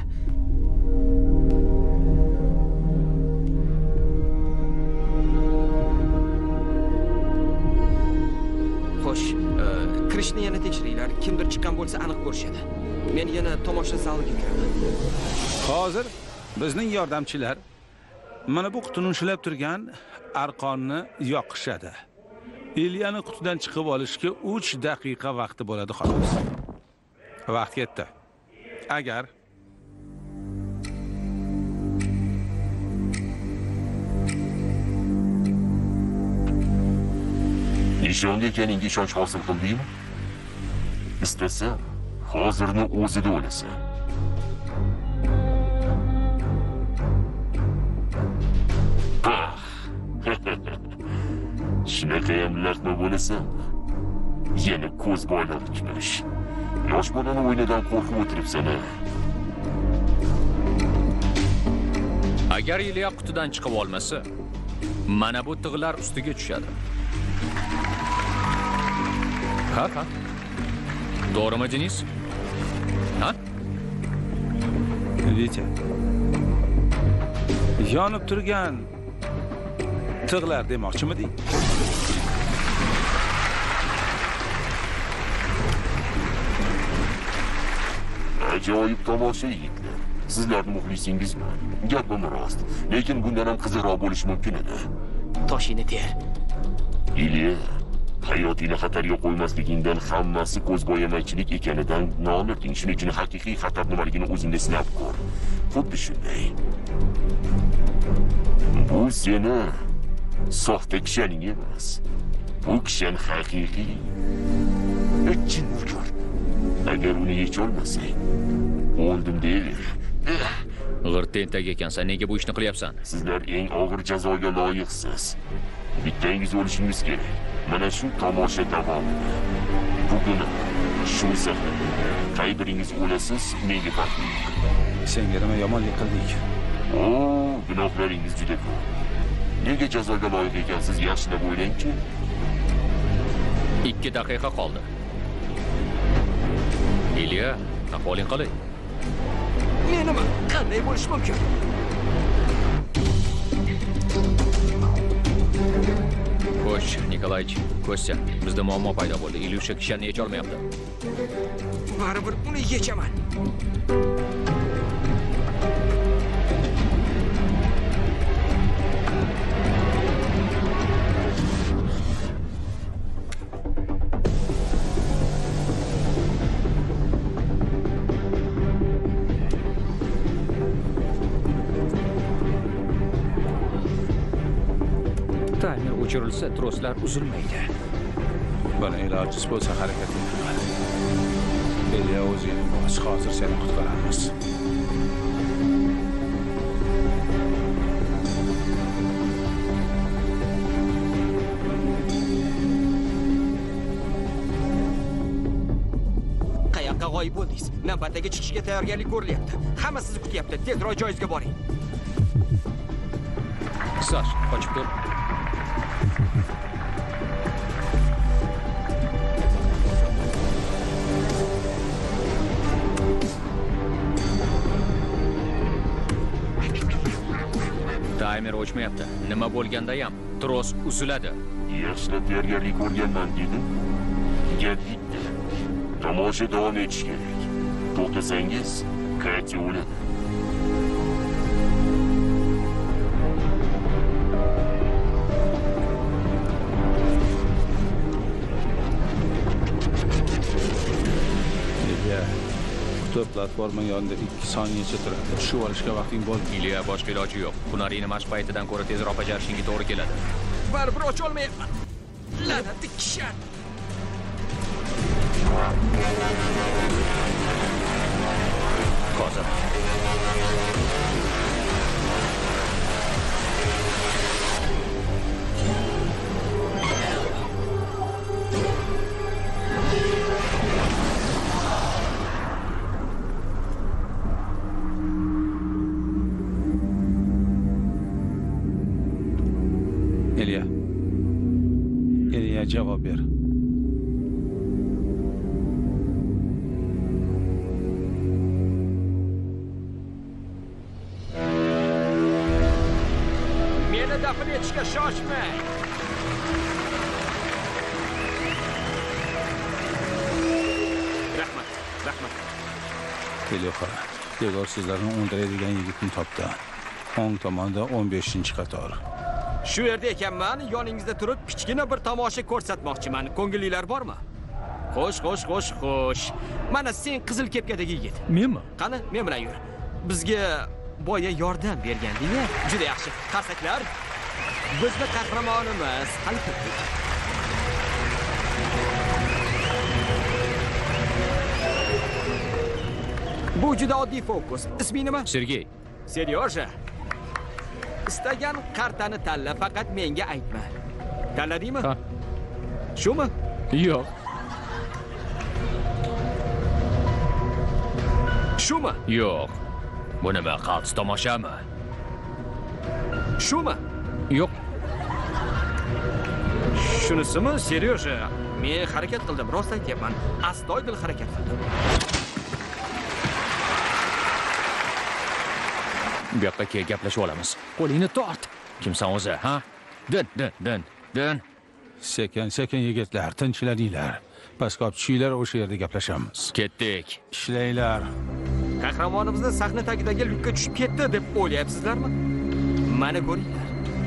Xo'sh, kirishni yana tekshiringlar. Kimdir chiqqan bo'lsa aniq ko'rishadi. Men yana tomosha zaliga kiraman. Hozir bizning yordamchilar Mana bu qutini ushlab turgan arqonni yoqishadi. Ilyani qutidan chiqib olishga 3 daqiqa vaqti bo'ladi xolos. Vaqt ketdi. Agar Nishonga ekaningga ishonch hosil qildingmi? Istasa, hozirni o'zida o'lasan. Shunaqayam laqma bo'lasan. Yana ko'z boylab tushirish. Yosh bolani o'ynadan qo'rqib o'tiribsan-a? Agar Ilya qutidan chiqib olmasa, mana bu tig'lar ustiga tushadi. Ha? To'g'rimi, Denis? Ha? Vitya. Yonib turgan tig'lar demoqchimiding? Ajoyib tomosha yigitlar. Sizlarning muxlisingizmi? Gapim rost, lekin bundan ham qiziqroq bo'lishi mumkin edi. Toshini ter. Ilya, hayotingni xatarga qo'ymasligingdan hammasi ko'zbo'yamachilik ekanidan nolirding. Shuning uchun haqiqiy xatar nimaligini o'zingda sinab ko'r. Xuddi shunday. Bu seni soxta kishaning emas. Bu kishan haqiqiy. Chin ko'r. Agar uni yecholmasang, o'ldim deyaver. G'irtentak ekansan, nega bu ishni qilyapsan? Sizlar eng og'ir jazoga loyiqsiz. Bittangiz o'lishingiz kerak. Mana shu tomosha davomida. Bugun shu sahar qay biringiz o'lasiz, menga farqli. Senga nima yomonlik qildik? Gunohlaringiz juda ko'p. Nega jazoga loyiq ekansiz, yaxshilab o'ylangchi. 2 daqiqa qoldi. Ilya, ahvoling qalay? Menimi qanday bo'lish mumkin? Xo'sh, Nikolaych, ko'rsa, bizda muammo paydo bo'ldi. Ilyusha kishanni yecha olmayapti. Baribir uni yechaman. Taymer o'chirilsa, troslar uzilmaydi. Buni ilojisiz bo'lsa harakat qilaman. Ilya o'zing bo'sh, hozir seni qutqaramiz. Qayoqqa g'oyib bo'ldingiz? Navbatdagi chiqishga tayyorgarlik ko'rilyapti. Hamma sizni kutyapti. Tezroq joyingizga boring. Sash, qochib tur. Taymer o'chmayapti. Nima bo'lganda ham tros uziladi. Yaxshilab tayyorgarlik ko'rganman dedim. Gap bitta. Tomosha davom etishi kerak. To'xtasangiz, Katya o'ladi. Platforma yonida 2 soniyacha turadi. Tushib olishga vaqting bo'ldi. Ilya, boshqa iloji yo'q. Hunaringni mashq paytidan ko'ra tezroq bajarishingga to'g'ri keladi. Baribir ocha olmayapman. La'natli kishan. Hozir. Ilya, javob ber. Meni dafn etishga shoshma. Rahmat. Ilya, Yegor sizlarni o'ldiradigan yigitni topdi. o'ng tomonda 15-qator. Shu yerda ekanman, yoningizda turib kichkina bir tomosha ko'rsatmoqchiman. Ko'ngillilar bormi? Xo'sh. Mana sen qizil kepkadagi yigit. Menmi? Qani, men bilan yur. Bizga boya yordam berganding-a? Juda yaxshi. Qarsaklar. Bizni qahramonimiz hal qildik. Bu juda oddiy fokus. Isming nima? Sergey. Seryoja. Istagan kartani tanla, faqat menga aytma. Tanladingmi? Ha. Shumi? Yo'q. Shumi? Yo'q. Bu nima, qaltis tomoshami? Shumi? Yo'q. Shunisimi, Seryoja? Men harakat qildim, rost aytyapman. Astoydil harakat qildim. Bu yoqqa kel, gaplashib olamiz. Qo'lingni tort. Kimsan o'zi, ha? Din. Sekin yigitlar, tinchlaninglar. Pastga tushinglar, o'sha yerda gaplashamiz. Ketdik. Ishlanglar. Qahramonimizni sahna tagidagi lyukka tushib ketdi deb o'ylayapsizlarmi? Mana ko'ringlar.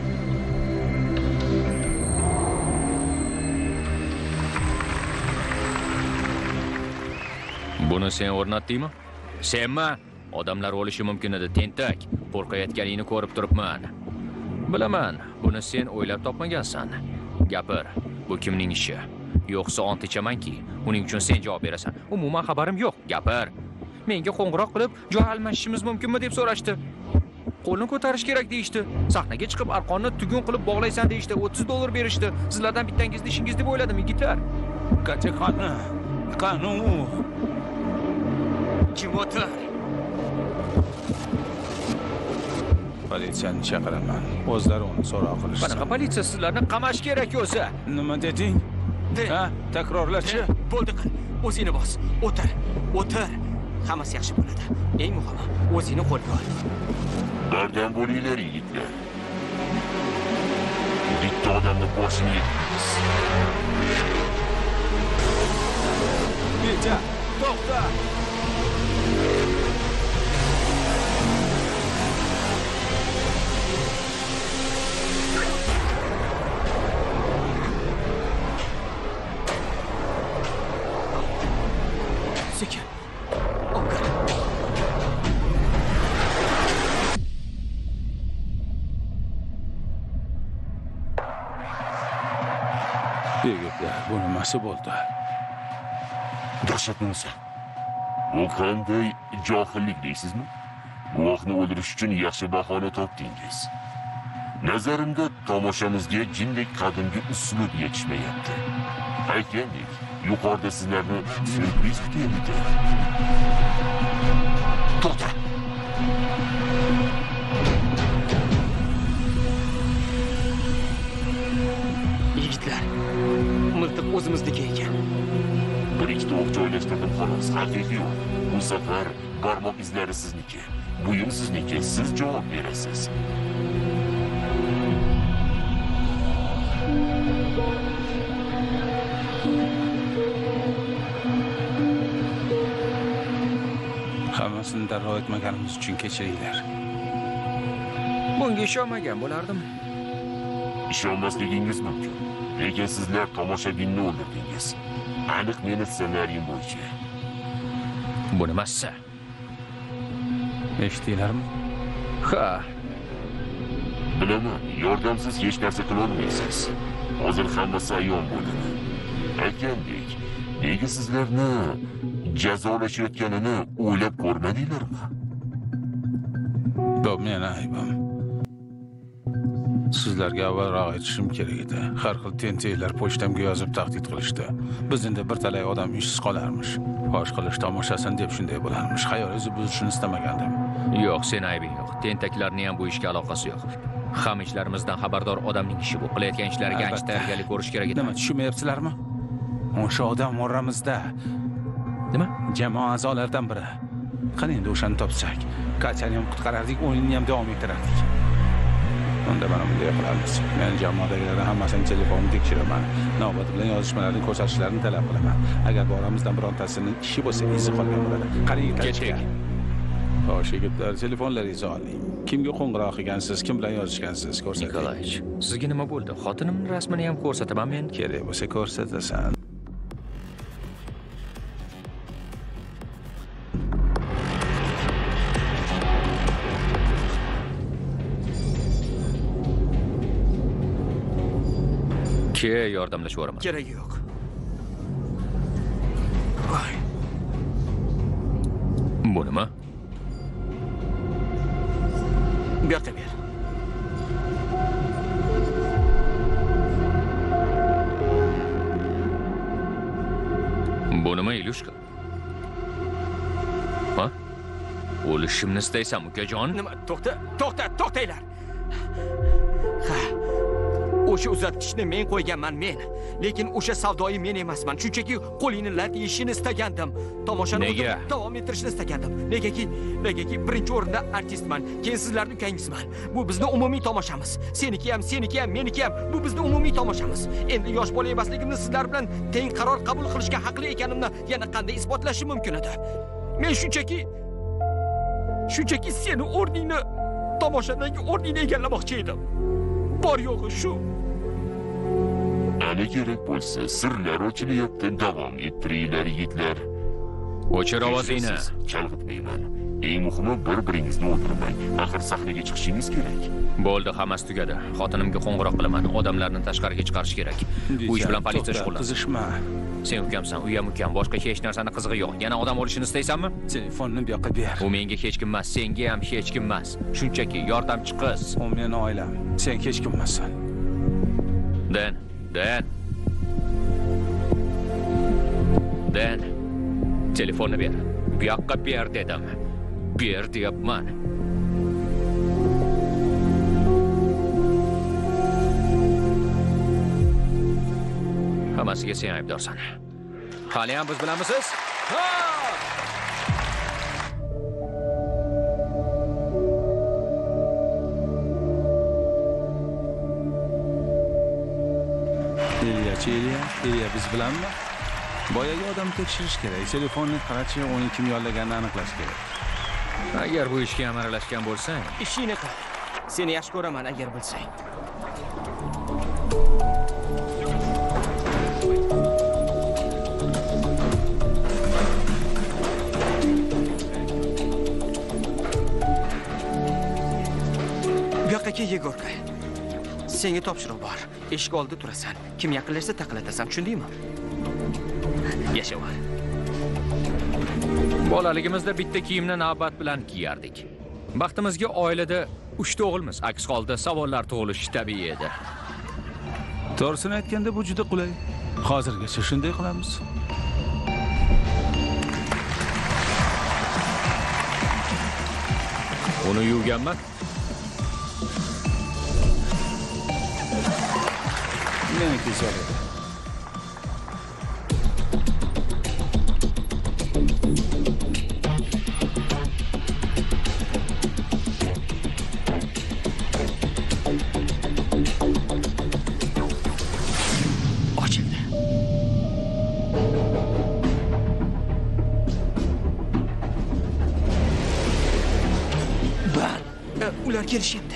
Buni sen o'rnatdingmi? Senmi? Odamlar o'lishi mumkin edi, tentak. Qo'rqayotganingni ko'rib turibman. Bilaman, buni sen o'ylab topmagansan. Gapir, bu kimning ishi? Yo'qsa ont ichamanki, uning uchun sen javob berasan. Umuman xabarim yo'q. Gapir. Menga qo'ng'iroq qilib, joy almashishimiz mumkinmi deb so'rashdi. Qo'lni ko'tarish kerak deyishdi. Sahnaga chiqib arqonni tugun qilib bog'laysan deyishdi. $30 berishdi. Sizlardan bittangizni ishingiz deb o'yladim, yigitlar. Qani u. Kim o'tir? Politsiyani chaqiraman. O'zlari uni so'roq qilishsin. Qanaqa politsiya sizlarni qamash kerak o'zi? Nima deding? Ha, takrorlachi. Bo'ldi qil. O'zingni bos. O'tir. Hammasi yaxshi bo'ladi. Eng muhimi, o'zingni qo'lga ol. Bardam bo'linglar yigitlar. Bitta odamni boshini yedingiz. Petya, to'xta. Sekin. Yigitlar, bu nimasi bo'ldi? Dahshatnamasi. Bu qanday johillik deysizmi? Guvohni o'ldirish uchun yaxshi bahona topdingiz. Nazarimda tomoshamizga jindek qadimgi uslub yetishmayapti. Aytgandek, yuqorida sizlarni syurpriz kutyapti. To'xta. Yigitlar, miltiq o'zimizniki ekan. Bir ikkita o'q joylashtirdim xolos. Haqiqiy yo'q. Bu safar barmoq izlari sizniki. Buyum sizniki. Siz javob berasiz. Hammasini darrov aytmaganimiz uchun kechiringlar. Bunga ishonmagan bo'lardim. Ishonmasligingiz mumkin. Lekin sizlar tomoshabinni o'ldirdingiz. Aniq meni ssenariyim bo'yicha. Bu nimasi? Eshitdinglarmi? Ha, Bilaman, yordamsiz hech narsa qila olmaysiz. Hozir hammasi ayon bo'ldi. Aytgandek, nega sizlarni jazolashayotganini o'ylab ko'rmadinglarmi? Bu meni aybim. Sizlarga avvalroq aytishim kerak edi. Har xil tentaklar pochtamga yozib tahdid qilishdi. Biz endi bir talay odam ishsiz qolarmish. Fosh qilish tomoshasin deb shunday bo'larmish. Xayolingizni buzishni istamagandim. yo'q, sen aybing yo'q. Tentaklarning ham bu ishga aloqasi yo'q. Hamma ishlarimizdan xabardor odamning ishi bu. Qilayotgan ishlariga ancha tayyorgarlik ko'rish kerak edi. Nima tushunmayapsizlarmi? O'sha odam o'ramizda. Nima? Jamoa a'zolaridan biri. Qani endi o'shani topsak, Katyani ham qutqarardik, o'yinni ham davom ettirardik. Unda mana bunday qilamiz. Men jamoadagilarning hammasini telefonini tekshiraman. Navbat bilan yozishmalarni ko'rsatishlarini talab qilaman. Agar boramizdan birontasining ishi bo'lsa, izi qolgan bo'ladi. Qarang, ketdik. Xo'sh, yigitlar, telefonlaringizni oling. Kimga qo'ng'iroq qilgansiz, kim bilan yozishgansiz, ko'rsating. Nikolayich, sizga nima bo'ldi? Xotinimning rasmini ham ko'rsataman men. Kerak bo'lsa ko'rsatasan. Yordamlashaveraman. Keragi yo'q. Voy. Bu nima? Bu yoqqa ber. Bu nima, Ilyushka? Ha? O'lishimni istaysanmi, ukajon? Nima? To'xtanglar. Ha. O'sha uzatgichni men qo'yganman men. Lekin o'sha savdoyi men emasman. Shunchaki qo'lingni lat yeyishini istagandim. Tomoshani Nega? davom ettirishni istagandim. Negaki birinchi o'rinda artistman. Keyin sizlarning ukangizman. Bu bizning umumiy tomoshamiz. Seniki ham, meniki ham. Bu bizning umumiy tomoshamiz. Endi yosh bola emasligimni sizlar bilan teng qaror qabul qilishga haqli ekanimni yana qanday isbotlashim mumkin edi? Men shunchaki seni o'rningni, tomoshadagi o'rningni egallamoqchi edim. Bor yo'g'i shu. Ana kerak bo'lsa, sirlar ochilyapti. Davom ettiringlar, yigitlar. O'chir ovozingni. Chalg'itmayman. Eng muhimi bir-biringizni o'ldirmang. Axir sahnaga chiqishingiz kerak. Bo'ldi, hammasi tugadi. Xotinimga qo'ng'iroq qilaman. Odamlarni tashqariga chiqarish kerak. Bu ish bilan politsiya shug'ullanadi. Qizishma. Sen ukamsan, u ham ukam. Boshqa hech narsani qizig'i yo'q. Yana odam o'lishini istaysanmi? Telefonni bu yoqqa ber. U menga hech kim emas, senga ham hech kim emas. Shunchaki yordamchi qiz. U meni oilam. Sen hech kim emassan. Dan. Telefonni ber. Bu yoqqa ber dedim. Ber deyapman. Hammasiga sen aybdorsan. Hali ham biz bilanmisiz? Ha! Ilya biz bilanmi? Boyagi odamni tekshirish kerak. Telefonni qarachi, uning kim yollaganini aniqlash kerak. Agar bu ishga ham aralashgan bo'lsang, Ishingni qil. Seni yaxshi ko'raman agar bilsang. Bu yoqqa kel, Yegorka. Senga topshiriq bor. Eshik oldida turasan. Kim yaqinlashsa taqilatasan, tushundingmi? Yashava. bolaligimizda bitta kiyimni navbat bilan kiyardik. Baxtimizga oilada 3 ta o'g'ilmiz. Aks holda savollar tug'ilishi tabiiy edi. To'g'risini aytganda bu juda qulay. Hozirgacha shunday qilamiz. Uni yuvganman. Meniki so'raydi. Ochildi. Ular kelishyapti.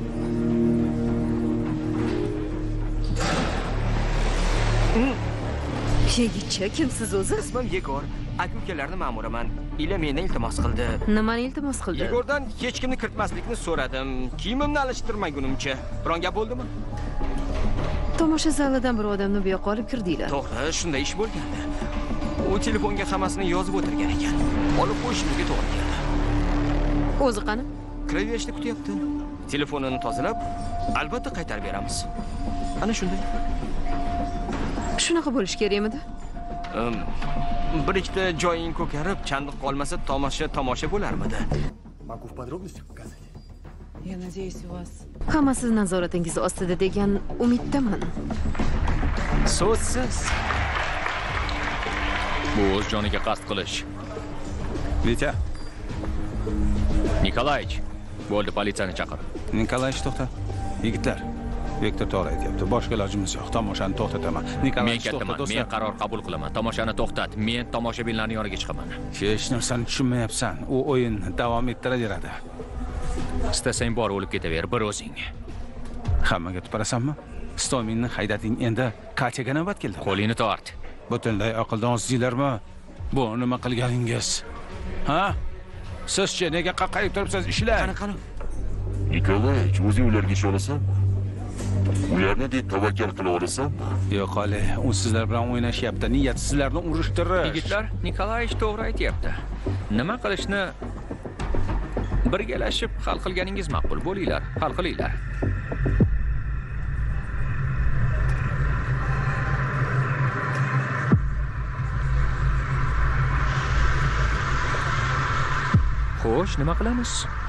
Yigitcha, kimsiz o'zi? Ismim Yegor. Aka-ukalarning ma'muraman. Ila meni iltimos qildi. Nimani iltimos qildi? Yegordan hech kimni kiritmaslikni so'radim. Kiyimimni alishtirmagunimcha. Biron gap bo'ldimi? Tomosha zalidan bir odamni bu yoqqa olib kirdinglar. To'g'ri, shunday ish bo'lgandi. U telefonga hammasini yozib o'tirgan ekan. Olib qo'yishimga to'g'ri keldi. O'zi qani? Kiraverishni kutyapti. Telefonini tozalab, albatta qaytarib beramiz. Ana shunday. Shunaqa bo'lish kerakmidi? Bir ikkita joying ko'karib, chandiq qolmasa tomosha bo'larmidi? Могу в подробностях показать? Я надеюсь, у вас... Hammasi nazoratingiz ostida degan umiddaman. So'zsiz. Bu o'z joniga qasd qilish. Vitya, Nikolayich, bo'ldi, politsiyani chaqir. Nikolayich to'xta. Yigitlar, Viktor to'g'ri aytyapti. Boshqa ilojimiz yo'q. Tomoshani to'xtataman. Men Nikolayich kattaman, men qaror qabul qilaman. Tomoshani to'xtat. Men tomoshabinlarning yoniga chiqaman. Hech narsani tushunmayapsan. U o'yinni davom ettiraveradi. Istasang bor o'lib ketaver bir o'zing. Hammaga tuparasanmi? Stominni haydating, endi Katyaga navbat keldi. Qo'lingni tort. Butunlay aqldan ozsizlarmi? Bu nima qilganingiz? Ha? Sizchi nega qaqqayib turibsiz? Ishlar. Qani. Nikolaych, o'zing ularga ishonasanmi? Ularni deb tavakkal qila olasanmi? Yo'q, hali u sizlar bilan o'ynashyapti. Niyati sizlarni urishtirish. Yigitlar, Nikolayich to'g'ri aytyapti. Nima qilishni birgalashib hal qilganingiz ma'qul. Bo'linglar, hal qilinglar. Xo'sh, nima qilamiz?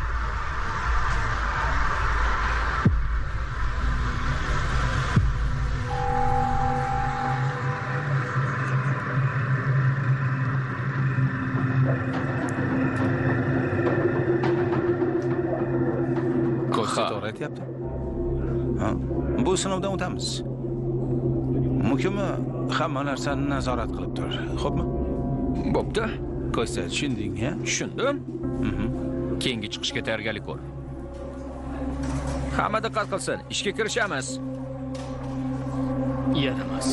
To'g'ri aytyapti. Ha, bu sinovdan o'tamiz. Muhimi hamma narsani nazorat qilib tur. Xo'pmi? Bo'pti. Ko'sa, tushunding-a? Tushundim. Keyingi chiqishga tayyorgarlik ko'r. Hamma diqqat qilsin, ishga kirishamiz. Yaramas.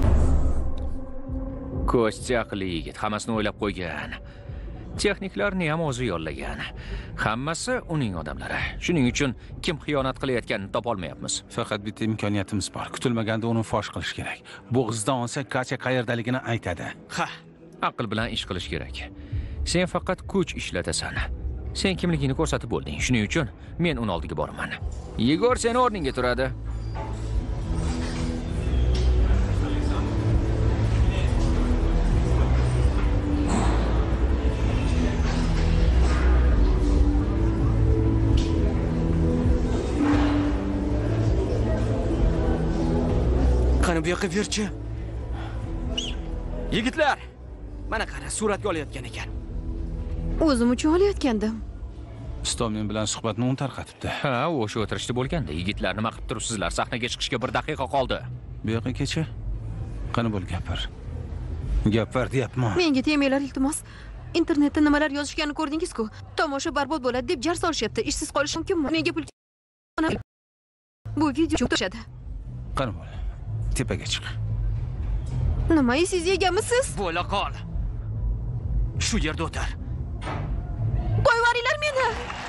Ko'sti aqlli yigit, hammasini o'ylab qo'ygan. Texniklarni ham o'zi yollagan. Hammasi uning odamlari. Shuning uchun kim xiyonat qilayotganini topa olmayapmiz. Faqat bitta imkoniyatimiz bor. Kutilmaganda uni fosh qilish kerak. Bo'g'izdan olsa Katya qayerdaligini aytadi. Ha, aql bilan ish qilish kerak. Sen faqat kuch ishlatasan. Sen kimligingni ko'rsatib bo'lding. Shuning uchun men uni oldiga boraman. Yegor seni o'rningga turadi. qani bu yoqqa berchi. Yigitlar, mana qara, suratga olayotgan ekan. O'zim uchun olayotgandim. Stomin bilan suhbatni un tarqatibdi. Ha, o'sha o'tirishda bo'lganda. Yigitlar, nima qilib turibsizlar? Sahnaga chiqishga 1 daqiqa qoldi. Bu yoqqa kecha. Qani bo'l gapir. Gapir deyapman. Menga temanglar iltimos. Internetda nimalar yozishganini ko'rdingiz-ku. Tomosha barbod bo'ladi deb jar solishyapti. Ishsiz qolish mumkinmi? Menga pul bu video to'shadi. Qani bo'l. Tepaga chiq. Nima siz yeganmisiz? Bo'la qol. Shu yerda o'tir. Qo'yvaringlar meni.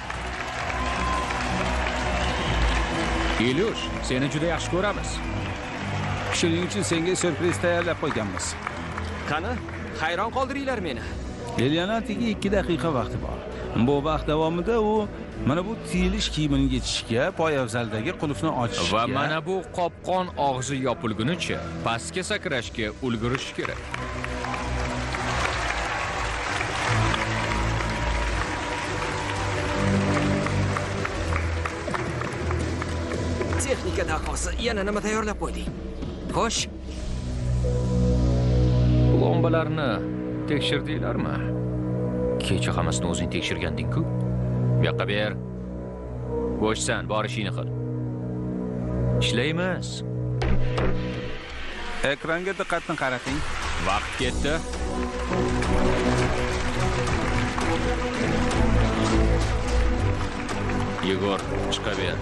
Ilyush, seni juda yaxshi ko'ramiz. Shuning uchun senga syurpriz tayyorlab qo'yganmiz. Qani, hayron qoldiringlar meni. Lilianatiga 2 daqiqa vaqti bor. Bu vaqt davomida u mana bu tiyilish kiyimini yechishga, poyabzaldagi qulfni ochishga va mana bu qopqon og'zi yopilgunicha pastga sakrashga ulgurish kerak. Texnika dahosi, yana nima tayyorlab qo'yding? Xo'sh, Plombalarni tekshirdinglarmi? Kecha hammasini o'zing tekshirganding-ku. Bu yoqqa ber. Bo'shsan, bor ishingni qil. Ishlaymiz. Ekranga diqqatni qarating. Vaqt ketdi. Yegor, chiqaver.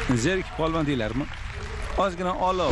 Zerikib qolmadinglarmi? Ozgina olov.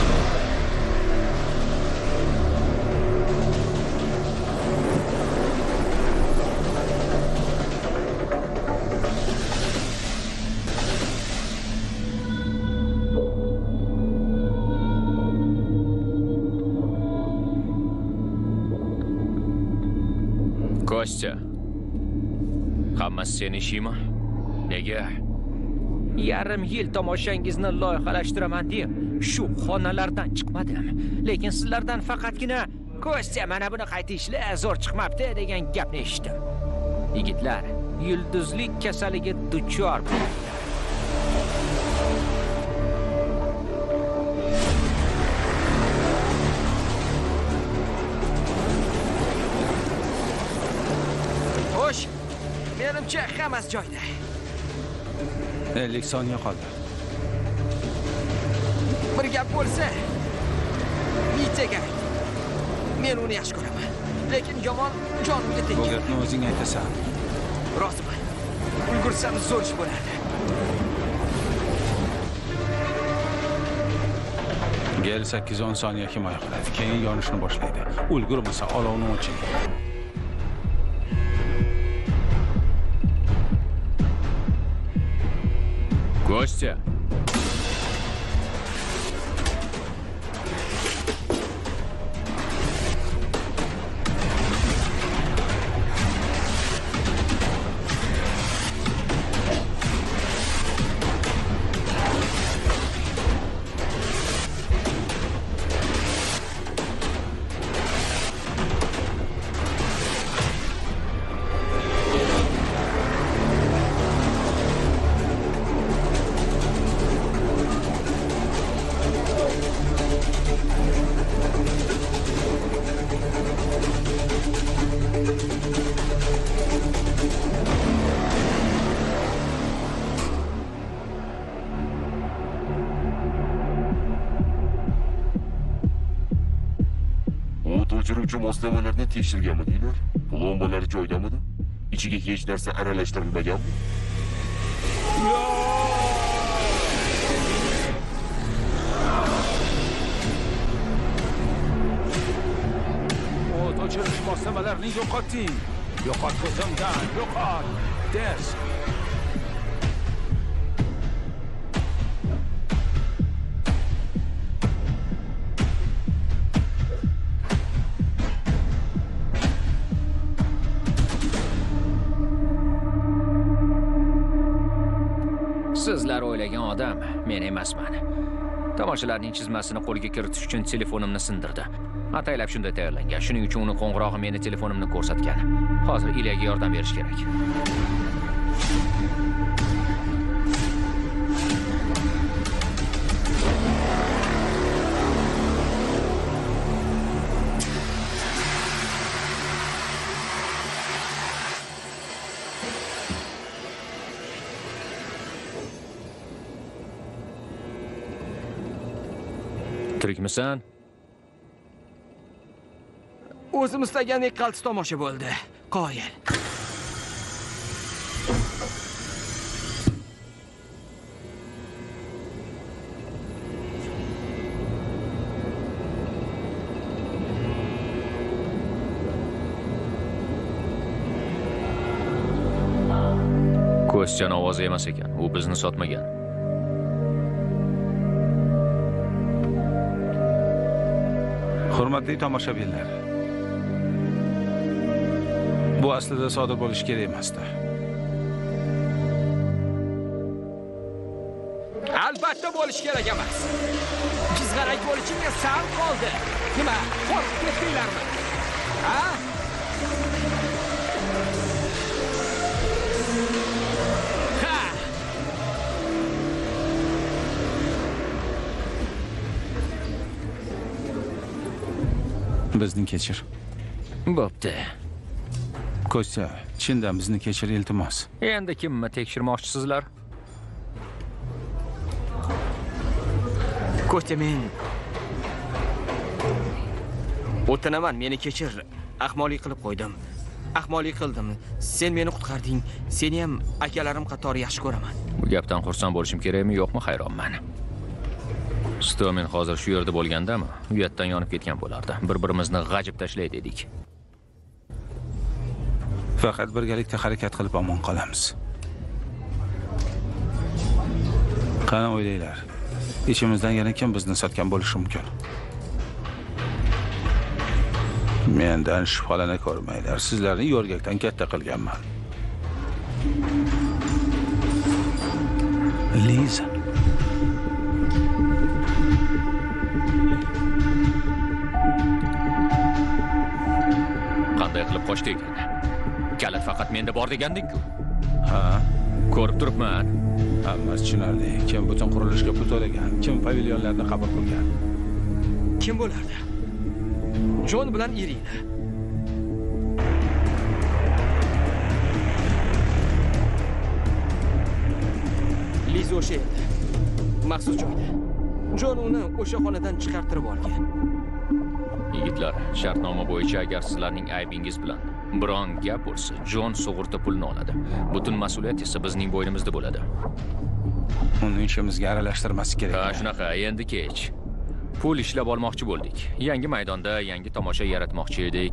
Kostya. Hammasi seni ishimi? Nega? Yarim yil tomoshangizni loyihalashtiraman deb shu xonalardan chiqmadim. Lekin sizlardan faqatgina Kostya mana buni qayta ishla zo'r chiqmabdi degan gapni eshitdim. Yigitlar, yulduzlik kasaliga duchor bo'ldilar. Xo'sh, menimcha hammasi joyida. 50 soniya qoldi. Bir gap bo'lsa, Mitaga. Men uni yaxshi ko'raman. Lekin yomon jonimga Bu teggan. gapni o'zing aytasan. Roziman. Ulgursam zo'r ish bo'lardi. Gel 8-10 soniya himoya qiladi. Keyin yonishni boshlaydi. Ulgurmasa olovni o'ching. Kostya. O'chiruvchi moslamalarni tekshirganmidinglar? Plombalar joydamidi? İçiga hech narsa aralashtirilmaganmi? O't o'chirish moslamalarini yo'qoting. Yo'qot ko'zimdan, yo'qot. Tez. Sizlar o'ylagan odam men emasman. Tomoshalarning chizmasini qo'lga kiritish uchun telefonimni sindirdi. Ataylab shunday tayyorlangan. Shuning uchun uni qo'ng'irog'i meni telefonimni ko'rsatgan. Hozir Ilyaga yordam berish kerak. Tirikmisan? O'zim istagandek qaltis tomosha bo'ldi. Qoyil. Kostyan ovozi emas ekan. U bizni sotmagan. Hurmatli tomoshabinlar. Bu aslida sodir bo'lish kerak emasdi. Albatta bo'lish kerak emas. Jizg'arak bo'lishingga sal qoldi. Nima? Qo'rqib ketdinglarmi? Ha? Bizni kechir. Bo'pti. Kostya, chindan bizni kechir, iltimos. Endi kimni tekshirmoqchisizlar? Kostya, men o'tinaman, meni kechir. Ahmoqlik qilib qo'ydim. Ahmoqlik qildim. Sen meni qutqarding. Seni ham akalarim qatori yaxshi ko'raman. Bu gapdan xursand bo'lishim kerakmi, yo'qmi, hayronman. Stomin hozir shu yerda bo'lgandami, uyatdan yonib ketgan bo'lardi. Bir-birimizni g'ajib tashlaydi edik. Faqat birgalikda harakat qilib omon qolamiz. Qani o'ylanglar. Ichimizdan yana kim bizni sotgan bo'lishi mumkin? Mendan shubhalana ko'rmanglar. Sizlarni yo'rgakdan katta qilganman. Liza. Qanday qilib qochdik? Kalit faqat menda bor deganding-ku. Ha, Ko'rib turibman. hammasi tushunarli. Kim butun qurilishga pul to'lagan, kim pavilyonlarni qabul qilgan. Kim bo'lardi? Jon bilan Irina. Liza o'sha yerda. Maxsus joyda. Jon uni o'sha xonadan chiqartirib olgan. Yigitlar, shartnoma bo'yicha agar sizlarning aybingiz bilan biron gap bo'lsa, Jon sug'urta pulni oladi. Butun mas'uliyat esa bizning bo'ynimizda bo'ladi. Uni ishimizga aralashtirmaslik kerak. Ha, shunaqa, endi kech. Pul ishlab olmoqchi bo'ldik. Yangi maydonda yangi tomosha yaratmoqchi edik.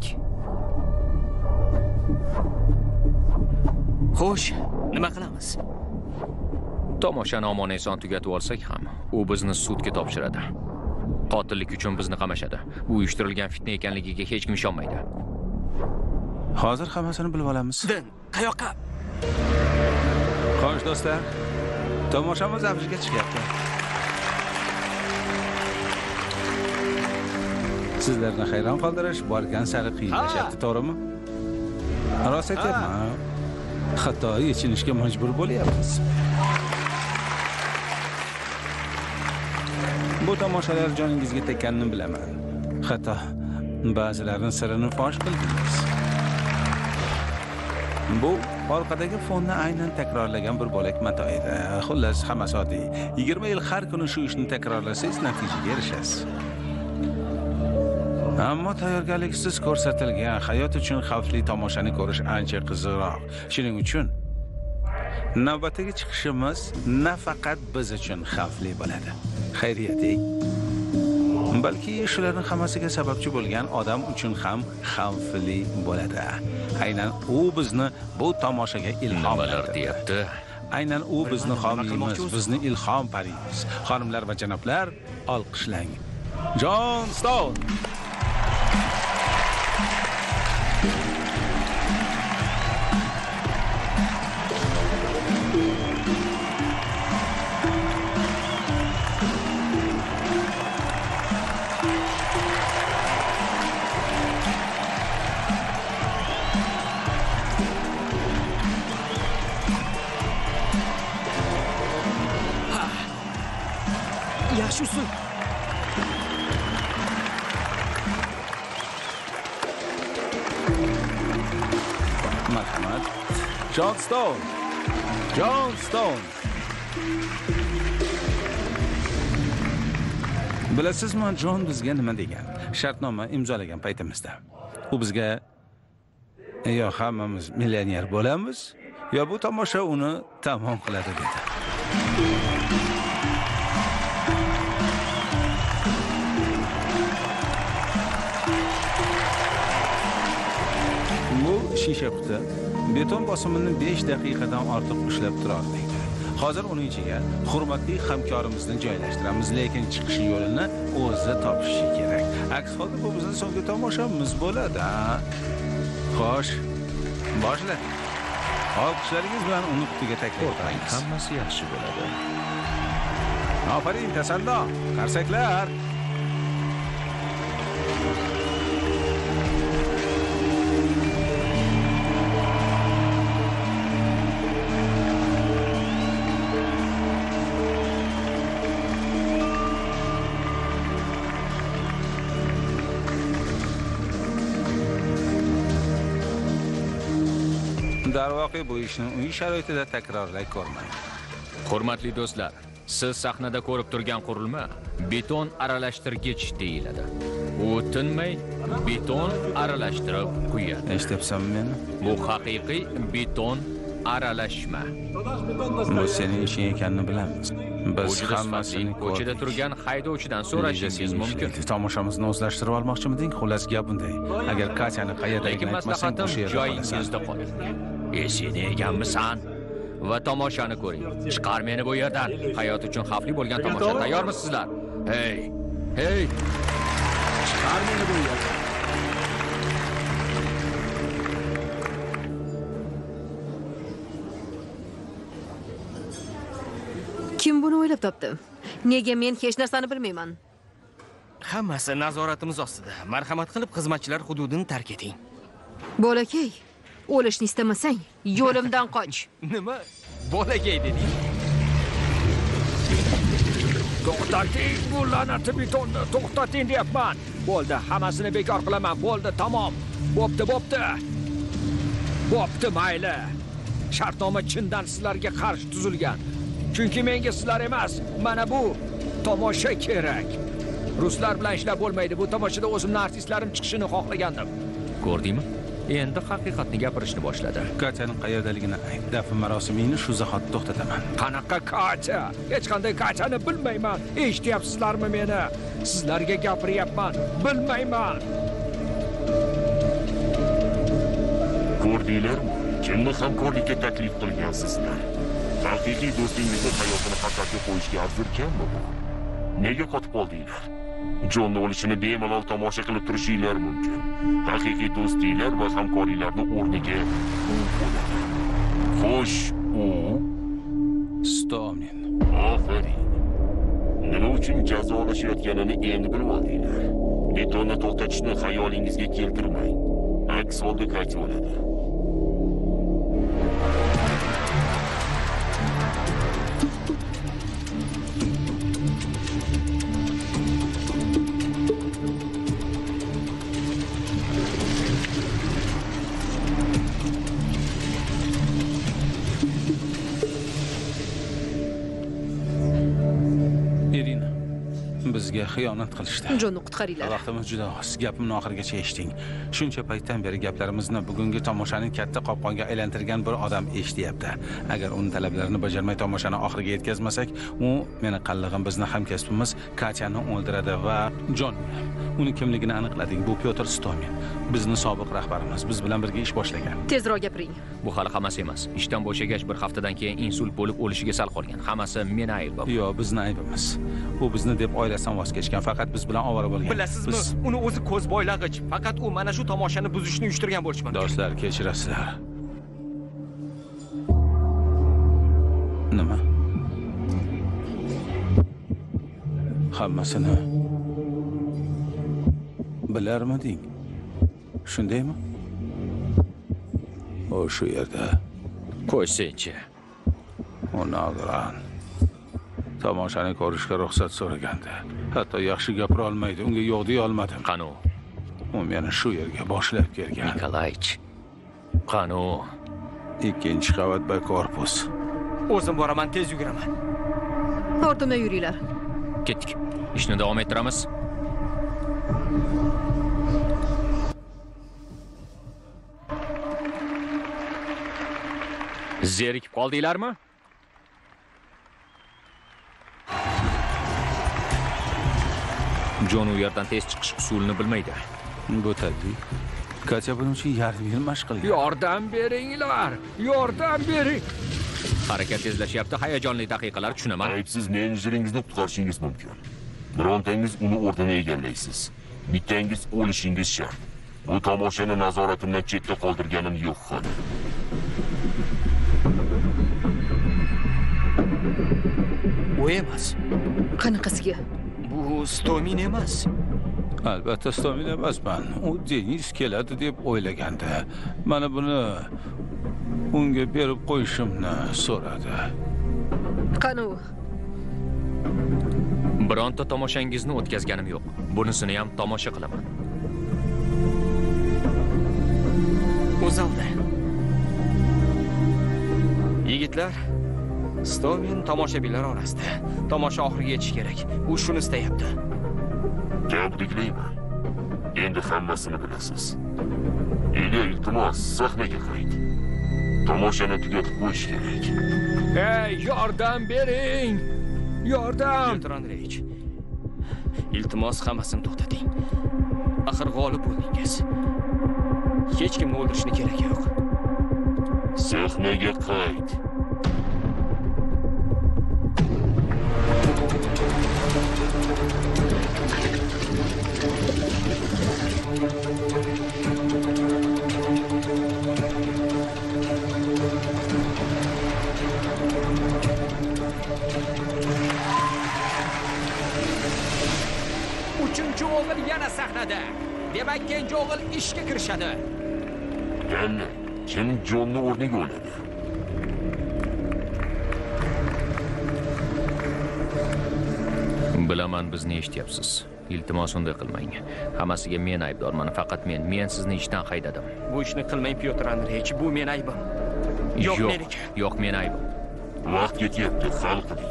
Xo'sh, nima qilamiz? Tomoshani omon-eson tugatib olsak ham, u bizni sudga topshiradi. Qotillik uchun bizni qamashadi. Bu uyushtirilgan fitna ekanligiga hech kim ishonmaydi. Hozir hammasini bilib olamiz. Din, qayoqqa? Xo'sh do'stlar, tomoshamiz avjiga chiqyapti. Sizlarni hayron qoldirish borgan sari qiyinlashyapti, to'g'rimi? Rost aytyapman. Hatto yechinishga majbur bo'lyapmiz. Bu tomoshalar joningizga tekkanini bilaman. Hatto ba'zilarning sirini fosh qildingiz. Bu orqadagi fonni aynan takrorlagan bir bo'lak mato edi. Xullas, hammasi oddiy. 20 yil har kuni shu ishni takrorlasangiz natijaga erishasiz. Ammo tayyorgarliksiz ko'rsatilgan hayot uchun xavfli tomoshani ko'rish ancha qiziqroq. Shuning uchun navbatdagi chiqishimiz nafaqat biz uchun xavfli bo'ladi. Xayriyat-ey. Balki shularning hammasiga sababchi bo'lgan odam uchun ham xavfli bo'ladi. Aynan u bizni bu tomoshaga ilhom deyapti. Aynan u bizni homiyimiz, bizni ilhom parimiz. Xonimlar va janoblar, olqishlang. Jon Stone. Yaxshi usul. Marhamat. Jon Stone. Jon Stone. Bilasizmi, Jon bizga nima degan? Shartnoma imzolagan paytimizda. U bizga yo hammamiz millioner bo'lamiz, yo bu tomosha uni tamom qiladi dedi. Bu shisha quti beton bosimini 5 daqiqadan ortiq ushlab turolmaydi. Hozir uning ichiga hurmatli hamkorimizni joylashtiramiz, lekin chiqish yo'lini o'zi topishi kerak. Aks holda bu bizning so'nggi tomoshamiz bo'ladi. Xo'sh, boshla. Olqishlaringiz bilan uni qutiga taklif qilamiz. Hammasi yaxshi bo'ladi. Afarin, tasallo, qarsaklar. Darvoqe bu ishni uy sharoitida takrorlay ko'rmang. Hurmatli do'stlar, Siz sahnada ko'rib turgan qurilma beton aralashtirgich deyiladi. U tinmay beton aralashtirib quyadi. Eshityapsanmi meni? Bu haqiqiy beton aralashma. Bu sening ishing ekanini bilamiz. Biz hammasini ko'chada turgan haydovchidan so'rashingiz mumkin. Tomoshamizni o'zlashtirib olmoqchimiding? Xullas gap bunday. Agar Katyani qayerdaligini aytmasang, o'sha yerda joyingizda qoling. Seni eganmisan? Va tomoshani ko'ring. Chiqar meni bu yerdan. Hayot uchun xavfli bo'lgan tomosha. Tayyormisizlar? Hey! Hey! Chiqar meni bu yerdan. Kim buni o'ylab topdi? Nega men hech narsani bilmayman? Hammasi nazoratimiz ostida. Marhamat qilib xizmatchilar hududini tark eting. Bolakay, o'lishni istamasang, yo'limdan qoch. Nima? Bolakay deding? To'xtating bu la'natli betonni, to'xtating deyapman. Bo'ldi, hammasini bekor qilaman. Bo'ldi, tamom. Bo'pti. Bo'pti, mayli. Shartnoma chindan sizlarga qarshi tuzilgan. Chunki menga sizlar emas, mana bu tomosha kerak. Ruslar bilan ishlab bo'lmaydi. Bu tomoshada o'zimning artistlarim chiqishini xohlagandim. Ko'rdingmi? Endi haqiqatni gapirishni boshladi. Katyaning qayerdaligini ayt. Dafn marosimini shu zahot to'xtataman. Qanaqa Katya? Hech qanday Katyani bilmayman. Eshityapsizlarmi meni? Sizlarga gapiryapman. Bilmayman. Ko'rdinglarmi? Kimni hamkorlikka taklif qilgansizlar? Haqiqiy do'stingizni hayotini xatarga qo'yishga arzirkanmi bu? Nega qotib qoldinglar? Jonni o'lishini bemalol tomosha qilib turishinglar mumkin. Haqiqiy do'stinglar va hamkorliklarni o'rniga u bo'ladi. Xo'sh, u Stomin. Ofarin. Nima uchun jazolashayotganini endi bilib oldinglar. Betonni to'xtatishni xayolingizga keltirmang. Aks holda qaytib oladi. Bizga xiyonat qilishdi. Jonni qutqaringlar. Vaqtimiz juda oz. Gapimni oxirigacha eshiting. Shuncha paytdan beri gaplarimizni bugungi tomoshaning katta qopqonga aylantirgan bir odam eshityapti. Agar uning talablarini bajarmay tomoshani oxiriga yetkazmasak, u meni qallig'im, bizni hamkasbimiz Katyani o'ldiradi va Jon, uni kimligini aniqladik. Bu Pyotr Stomin. Bizni sobiq rahbarimiz. Biz bilan birga ish boshlagan. Tezroq gapiring. Bu hali hammasi emas. Ishdan bo'shagach bir haftadan keyin insult bo'lib o'lishiga sal qolgan. Hammasi meni aybim. Yo'q, bizni aybimiz. U bizni deb oilasidan voz kechgan, faqat biz bilan ovora bo'lgan. Bilasizmi, uni o'zi ko'z boylag'ich. Faqat u mana shu tomoshani buzishni uyushtirgan bo'lishi mumkin. Do'stlar, kechirasizlar. Nima? Hammasini bilarmiding? Shundaymi? O shu yerda. Qo'ysinchi. Onagran. Tomoshani ko'rishga ruxsat so'ragandi. Hatto yaxshi gapira olmaydi. Unga yo'q deya olmadim. Qanu. U meni shu yerga boshlab kelgan. Nikolaych. Qanu. 2-qavat B korpus. O'zim boraman, tez yuguraman. Ortimdan yuringlar. Ketdik. Ishni davom ettiramiz. Zerikib qoldinglarmi? Jon u yerdan tez chiqish usulini bilmaydi. Bu tabiiy. Katya buning uchun yarim yil mashq qilgan. Yordam beringlar. Yordam bering. Harakat tezlashyapti, hayajonli daqiqalar, tushunaman. Aybsiz menejeringizni qutqarishingiz mumkin. Birontangiz uni o'rnini egallaysiz. Bittangiz o'lishingiz shart. Bu tomoshani nazoratimdan chetda qoldirganim yo'q hali. U emas. Qanaqasiga? Bu Stomin emas. Albatta Stomin emasman. U Deniz keladi deb o'ylagandi. Mana buni unga berib qo'yishimni so'radi. Qani u? Bironta tomoshangizni o'tkazganim yo'q. Bunisini ham tomosha qilaman. O'zalda. Yigitlar, Stomin tomoshabinlar orasida. Tomosha oxiriga yetishi kerak. U shuni istayapti. Tabriklayman. Endi hammasini bilasiz. Ilya, iltimos, sahnaga qayt. Tomoshani tugatib qo'yish kerak. Ey, yordam bering! Yordam! Pyotr Andreyich. Iltimos, hammasini to'xtating. Axir g'olib bo'ldingiz. Hech kimni o'ldirishni kerak yo'q. Sahnaga qayt. Uchinchi o'g'il yana sahnada. Demak, kenja o'g'il ishga kirishadi. Qani, kim Jonni o'rniga oladi? Bilaman, bizni eshityapsiz. Iltimos unday qilmang. Hammasiga men aybdorman, faqat men sizni ishdan haydadim. Bu ishni qilmang, Pyotr Andreyich. Bu men aybim. Yo'q, meniki. Yo'q, men aybim. Vaqt ketyapti, hal qiling.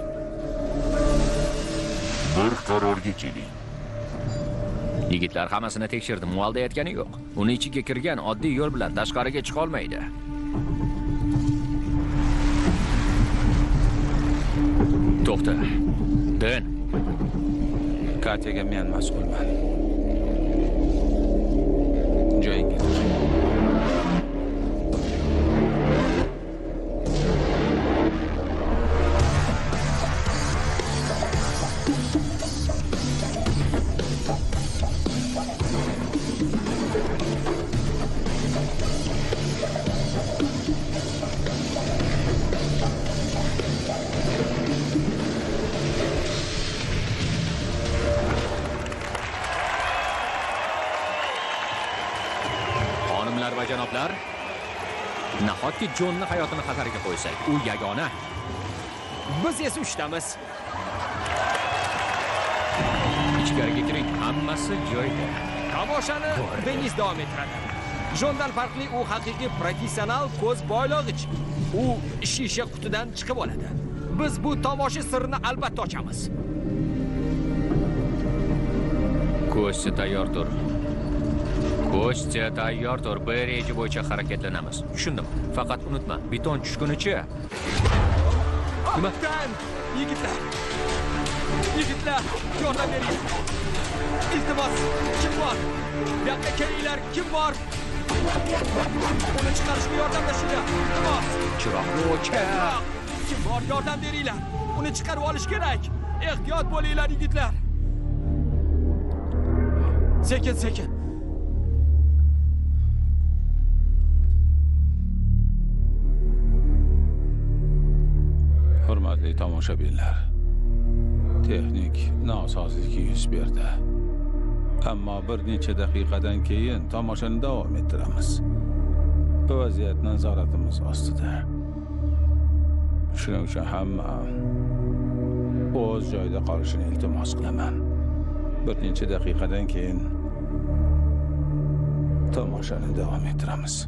Bir qarorga keling. Yigitlar hammasini tekshirdim, u aldayotgani yo'q. Uni ichiga kirgan oddiy yo'l bilan tashqariga chiqa olmaydi. To'xta. Den. Katyaga men mas'ulman. Joyinga turing. Va janoblar, nahotki Jonni hayotini xatarga qo'ysak, u yagona. Biz esa uchtamiz. Ichkariga kiring, hammasi joyida. Tomoshani Denis davom ettiradi. Jondan farqli u haqiqiy professional ko'z boylog'ich. U shisha qutidan chiqib oladi. Biz bu tomosha sirrini albatta ochamiz. Ko'chsi tayyor tur. Ko'chsi tayyor tur. Bir reja bo'yicha harakatlanamiz. Tushundim. Faqat unutma, beton tushgunicha. Nima? Yigitlar! Yigitlar, yordam bering. Iltimos, kim bor? Bu yoqqa kelinglar, kim bor? Uni chiqarishga yordamlashinglar. Iltimos. Chiroqni o'chir. Kim bor, yordam beringlar. Uni chiqarib olish kerak. Ehtiyot bo'linglar, yigitlar. Sekin. Hurmatli tomoshabinlar, texnik nosozlik yuz berdi. Ammo bir necha daqiqadan keyin tomoshani davom ettiramiz. Bu vaziyat nazoratimiz ostida. Shuning uchun hamma o'z joyida qolishini iltimos qilaman. Bir necha daqiqadan keyin tomoshani davom ettiramiz.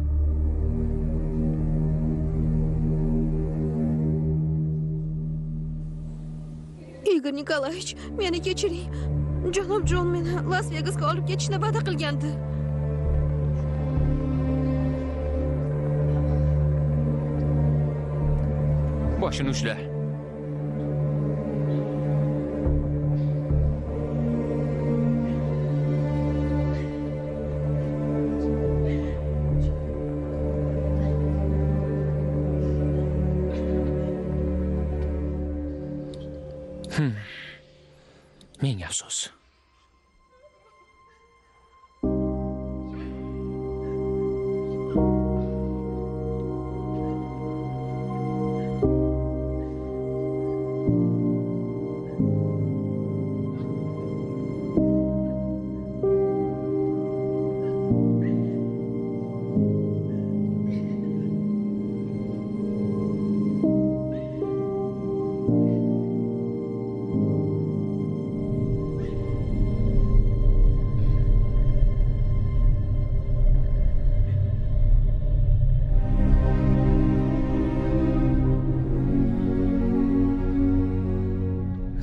Igor Nikolaevich, meni kechiring. Janob Jon meni Las Vegasga olib ketishni va'da qilgandi. Boshini ushla. Ming afsus.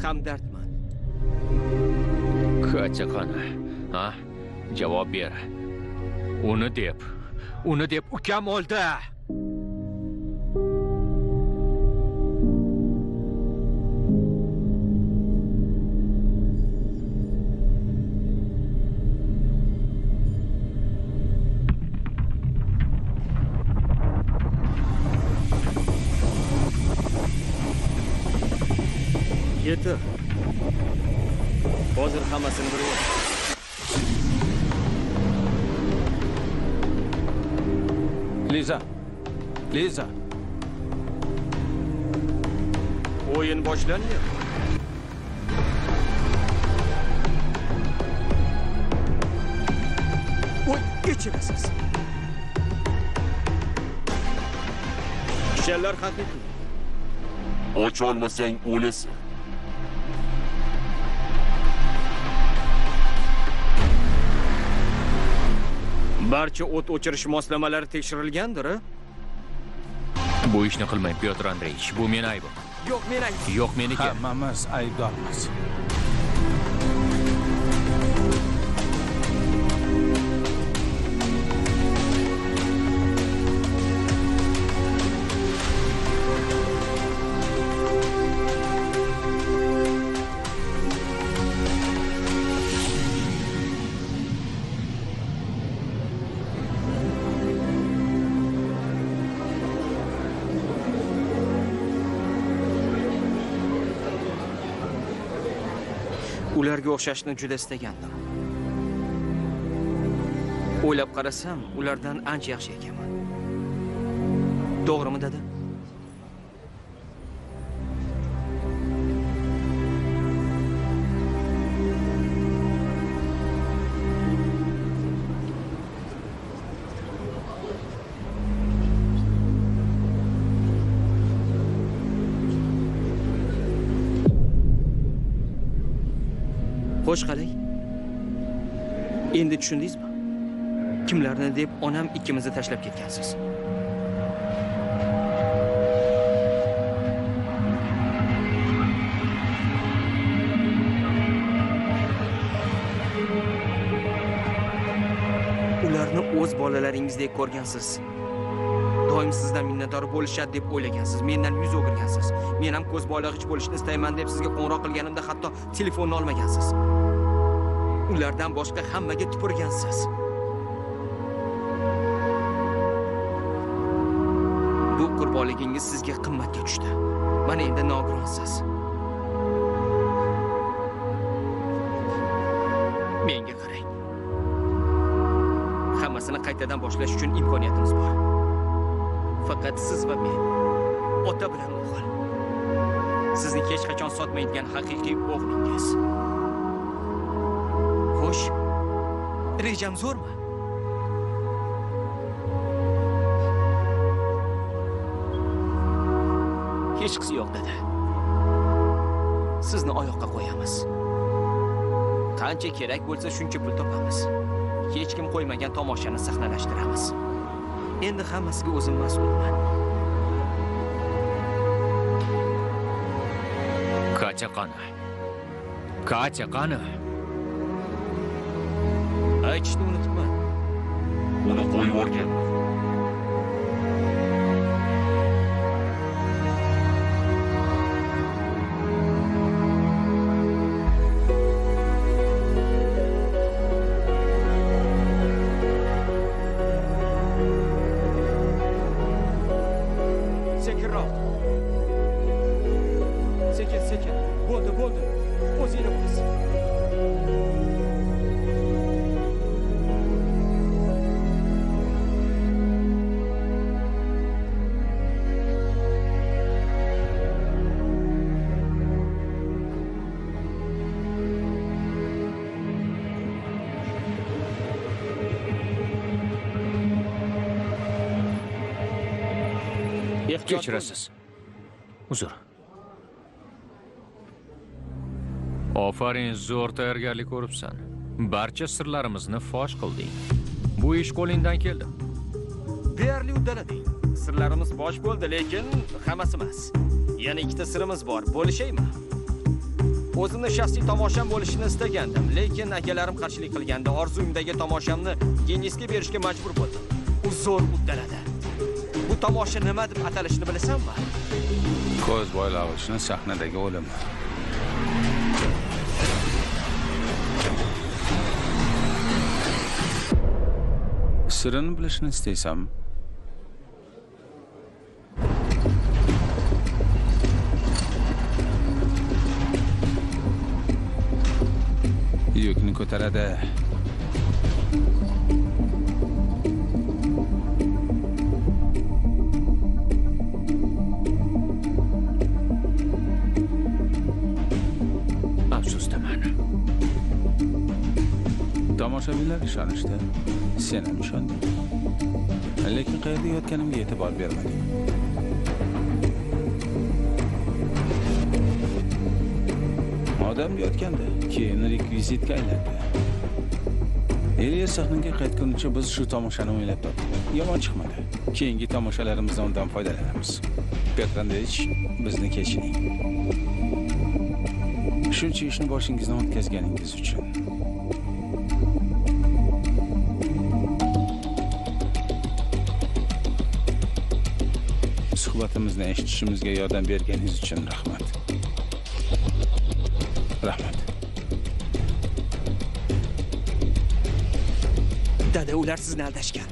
hamdardman. Katya qani? Ha? Javob ber. Uni deb ukam o'ldi. Yeter. Hozir hammasini bilaman. Liza. O'yin boshlandi. Voy, kechirasiz. Kishanlar haqiqiy. Och olmasang o'lasan. Barcha o't o'chirish moslamalari tekshirilgandir. Bu ishni qilmang, Pyotr Andreyevich. Bu meni aybim. Yo'q, men aytdim. Yo'q, meniki. Hammamiz aybdormiz. Ularga o'xshashni juda istagandim. O'ylab qarasam, ulardan ancha yaxshi ekanman. To'g'rimi, dada? Xo'sh, qalay? Endi tushundingizmi? Kimlarni deb onam ikkimizni tashlab ketgansiz? Ularni o'z bolalaringizdek ko'rgansiz. Doim sizdan minnatdor bo'lishadi deb o'ylagansiz. Mendan yuz o'girgansiz. Men ham ko'z boylag'ich bo'lishni istayman deb sizga qo'ng'iroq qilganimda hatto telefonni olmagansiz. Ulardan boshqa hammaga tupurgansiz. Bu qurbonligingiz sizga qimmatga tushdi. Mana endi nogironsiz. Menga qarang. Hammasini qaytadan boshlash uchun imkoniyatimiz bor. Faqat siz va men, ota bilan o'g'il. Sizni hech qachon sotmaydigan haqiqiy o'g'lingiz. Xo'sh, rejam zo'rmi? Hech qisi yo'q, dada. Sizni oyoqqa qo'yamiz. Qancha kerak bo'lsa shuncha pul topamiz. Hech kim qo'ymagan tomoshani sahnalashtiramiz. Endi hammasiga o'zim mas'ulman. Katya qani? Katya qani? Aytishni unutibman. Uni qo'yib yuborganman. Sekinroq. Sekin. Bo'ldi. O'zingni bas. Kechirasiz. Uzr. Ofarin, zo'r tayyorgarlik ko'ribsan. Barcha sirlarimizni fosh qilding. Bu ish qo'lingdan keldi. Deyarli uddalading. Sirlarimiz fosh bo'ldi, lekin hammasi emas. Yana ikkita sirimiz bor. Bo'lishaymi? O'zimni shaxsiy tomosham bo'lishini istagandim, lekin akalarim qarshilik qilganda orzuyimdagi tomoshamni Denisga berishga majbur bo'ldim. U zo'r uddaladi. Bu tomosha nima deb atalishini bilasanmi? Ko'z boylag'ichni sahnadagi o'lim. Sirini bilishni istaysanmi? Yukni ko'taradi. Afsusdaman. Tomoshabinlar ishonishdi. Sen ham ishonding. Lekin qayerda yotganimga e'tibor bermading. Odam yotganda, keyin rekvizitga aylandi. Eliya sahnaga qaytgunicha biz shu tomoshani o'ylab topdik. Yomon chiqmadi. Keyingi tomoshalarimizdan undan foydalanamiz. Petr Andreyevich, bizni kechiring. Shuncha ishni boshingizdan o'tkazganingiz uchun. Suhbatimizni eshitishimizga yordam berganingiz uchun rahmat. Rahmat. Dada, ular sizni aldashgan.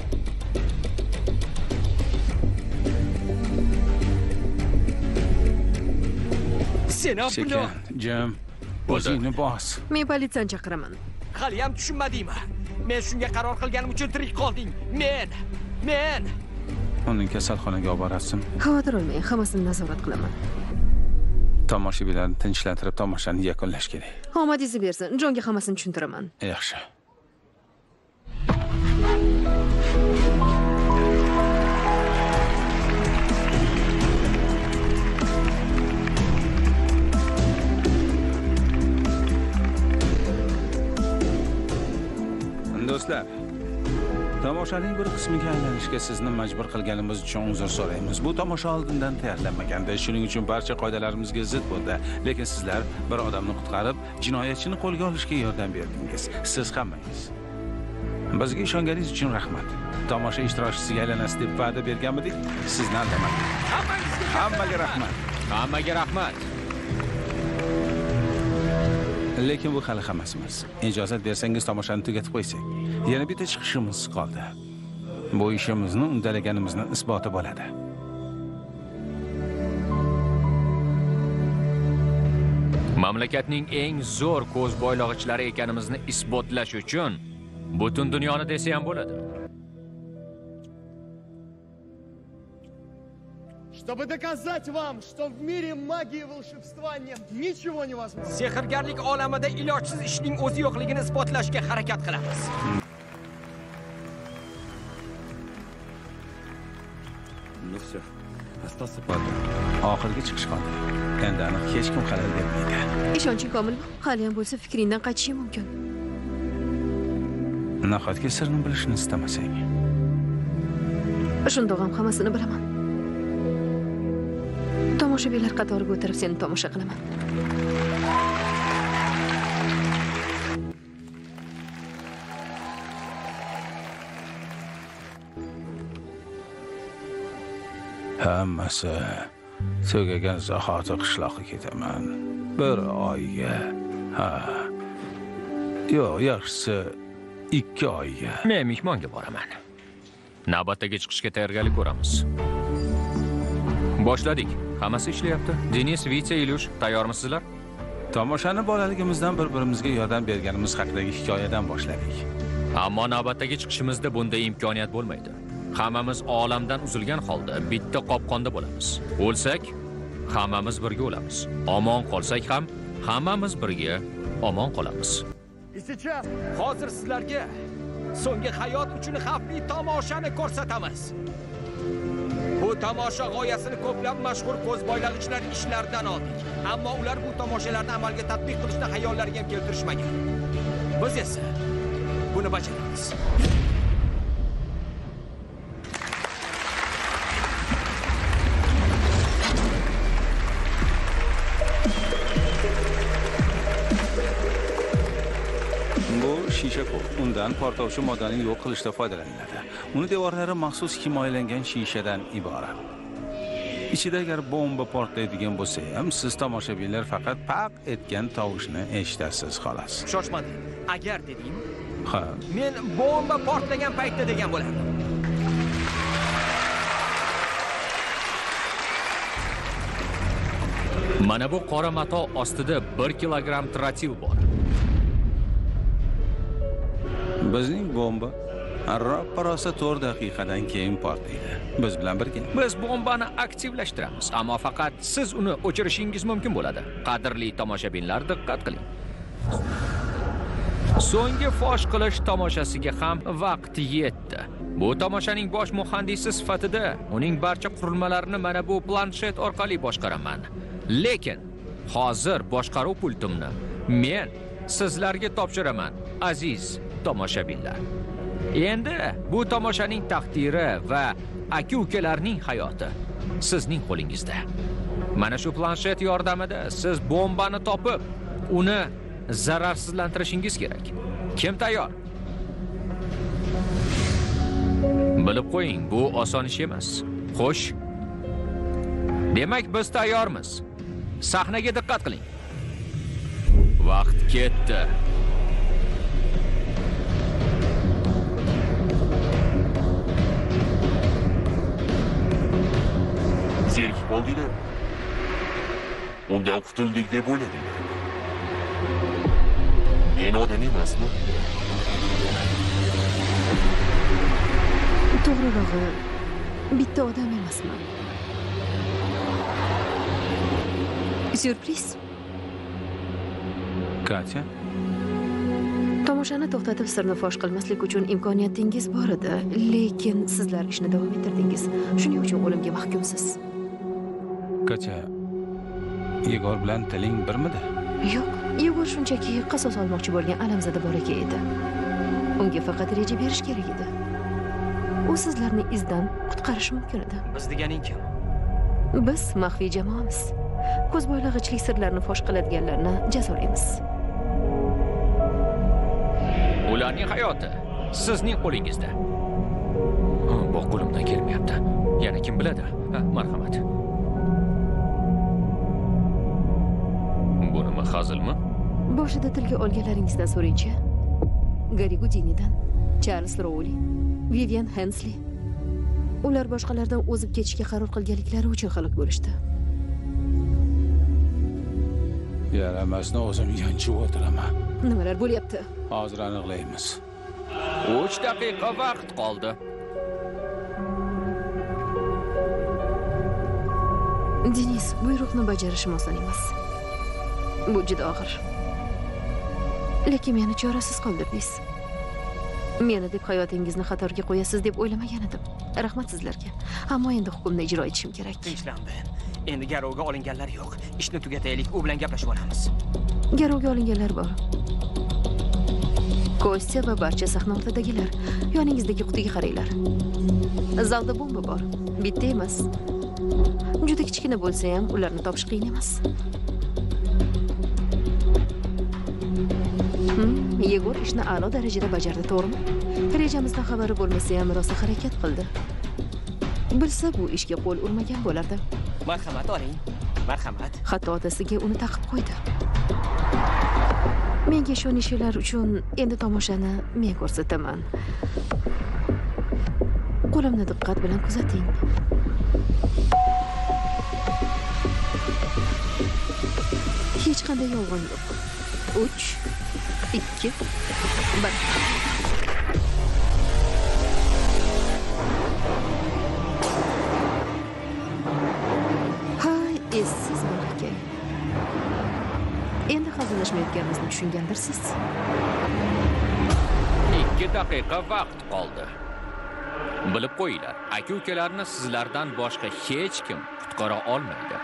Sen Sekin, Jim. O'zingni bos. Men politsiyani chaqiraman. Hali ham tushunmadingmi? Men shunga qaror qilganim uchun tirik qolding. Men. Uni kasalxonaga olib borasizmi? Xavotir olmang, hammasini nazorat qilaman. Tomoshabinlarni tinchlantirib tomoshani yakunlash kerak. Omadingizni bersin, Jonga hammasini tushuntiraman. Yaxshi. Do'stlar, tomoshaning bir qismiga aylanishga sizni majbur qilganimiz uchun uzr so'raymiz. Bu tomosha oldindan tayyorlanmagandi, shuning uchun barcha qoidalarimizga zid bo'ldi. Lekin sizlar bir odamni qutqarib, jinoyatchini qo'lga olishga yordam berdingiz. Siz hammangiz. Bizga ishonganingiz uchun rahmat. Tomosha ishtirokchisiga aylanasiz deb va'da berganmidik? Sizni aldamadik. Hammaga rahmat. Hammaga rahmat. Lekin bu hali hammasi emas. Ijozat bersangiz tomoshani tugatib qo'ysak. Yana bitta chiqishimiz qoldi. Bu ishimizni uddalaganimizni isboti bo'ladi. Mamlakatning eng zo'r ko'z boylag'ichlari ekanimizni isbotlash uchun butun dunyoni desa ham bo'ladi. Чтобы доказать вам, что в мире магии и волшебства нет ничего невозможного. Sehrgarlik olamida ilojsiz ishning o'zi yo'qligini isbotlashga harakat qilamiz. Ну все, остался Патер. Oxirgi chiqish qoldi. Endi aniq hech kim xalal bermaydi. Ishonching komilmi? Hali ham bo'lsa fikringdan qaytishing mumkin. Nahotki sirni bilishni istamasang. Shundoq ham hammasini bilaman. Tomoshabinlar qatoriga o'tirib seni tomosha qilaman. Hammasi tugagan zahoti qishloqqa ketaman. Bir oyga. Yo'q, yaxshisi 2 oyga. Men mehmonga boraman. Navbatdagi chiqishga tayyorgarlik ko'ramiz. Boshladik. Hammasi ishlayapti. Denis, Vitya, Ilyush, tayyormisizlar? Tomoshani bolaligimizdan bir-birimizga yordam berganimiz haqidagi hikoyadan boshladik. Ammo navbatdagi chiqishimizda bunday imkoniyat bo'lmaydi. Hammamiz olamdan uzilgan holda bitta qopqonda bo'lamiz. O'lsak, hammamiz birga o'lamiz. Omon qolsak ham, hammamiz birga omon qolamiz. Hozir sizlarga so'nggi hayot uchun xavfli tomoshani ko'rsatamiz. Bu tomosha g'oyasini ko'plab mashhur ko'z boylag'ichlarning ishlaridan oldik. Ammo ular bu tomoshalarni amalga tatbiq qilishni xayollariga ham keltirishmagan. Biz esa buni bajaramiz. shisha ko'p. Undan portlovchi moddaning yo'q qilishda foydalaniladi. Uni devorlari maxsus himoyalangan shishadan iborat. Ichida agar bomba portlaydigan bo'lsa ham, siz tomoshabinlar faqat paq etgan tovushni eshitasiz xolos. Shoshmadi. Agar deding, Ha. men bomba portlagan paytda degan bo'lardim. Mana bu qora mato ostida 1 kilogramm trotil bor. Bizning bomba rosa 4 daqiqadan keyin portlaydi. Biz bilan birga. Biz bombani aktivlashtiramiz, ammo faqat siz uni o'chirishingiz mumkin bo'ladi. Qadrli tomoshabinlar, diqqat qiling. So'nggi fosh qilish tomoshasiga ham vaqt yetdi. Bu tomoshaning bosh muhandisi sifatida uning barcha qurilmalarini mana bu planshet orqali boshqaraman. Lekin hozir boshqaruv pultimni men sizlarga topshiraman, aziz tomoshabinlar. Endi bu tomoshaning taqdiri va aka-ukalarning hayoti sizning qo'lingizda. Mana shu planshet yordamida siz bombani topib, uni zararsizlantirishingiz kerak. Kim tayyor? Bilib qo'ying, bu oson ish emas. Xo'sh. Demak, biz tayyormiz. Sahnaga diqqat qiling. Vaqt ketdi. Zerikib qoldinglar. Undan qutuldik deb o'yladinglar. Men odam emasman. To'g'rirog'i, bitta odam emasman. Syurpriz. Katya, Tomoshani to'xtatib sirni fosh qilmaslik uchun imkoniyatingiz bor edi, lekin sizlar ishni davom ettirdingiz. Shuning uchun o'limga mahkumsiz. Katya, Yegor bilan tiling birmidi? Yo'q, Yegor shunchaki qasos olmoqchi bo'lgan alamzada bor edi. Unga faqat reja berish kerak edi. U sizlarni izdan qutqarishi mumkin edi. Biz deganing kim? Biz maxfiy jamoamiz. Ko'zbo'ylag'ichlik sirlarini fosh qiladiganlarni jazolaymiz. Ularning hayoti sizning qo'lingizda. Bu qo'limdan kelmayapti. Yana kim biladi? Marhamat. Bu nima, hazilmi? Boshida tilga olganlaringizdan so'raychi. Gary Houdinidan, Charles Rowley, Vivian Hensley. Ular boshqalardan o'zib ketishga qaror qilganliklari uchun halok bo'lishdi. Yaramasni o'zim yanchib o'tiraman. Nimalar bo'lyapti? Hozir aniqlaymiz. 3 daqiqa vaqt qoldi. Denis, buyruqni bajarishim oson emas. Bu juda og'ir. Lekin meni chorasiz qoldirdingiz. Meni deb hayotingizni xatarga qo'yasiz deb o'ylamagan edim. Rahmat sizlarga. Ammo endi hukmni ijro etishim kerak. Tinchlandim. Endi garovga olinganlar yo'q. Ishni tugataylik, u bilan gaplashib olamiz. Garovga olinganlar bor. Kostya va barcha sahna ortidagilar. Yoningizdagi qutiga qaranglar. Zalda bomba bor. Bitta emas. Juda kichkina bo'lsa ham ularni topish qiyin emas. Yegor ishni a'lo darajada bajardi, to'g'rimi? Rejamizdan xabari bo'lmasa ham rosa harakat qildi. Bilsa bu ishga qo'l urmagan bo'lardi. Marhamat oling. Marhamat. Hatto otasiga uni taqib qo'ydi. Menga ishonishinglar uchun endi tomoshani men ko'rsataman. Qo'limni diqqat bilan kuzating. Hech qanday yolg'on yo'q. 3, 2, 1. Hay, essiz bolakay. Endi hazillashmayotganimizni tushungandirsiz. 2 daqiqa vaqt qoldi. Bilib qo'yinglar, aka-ukalarni sizlardan boshqa hech kim qutqara olmaydi.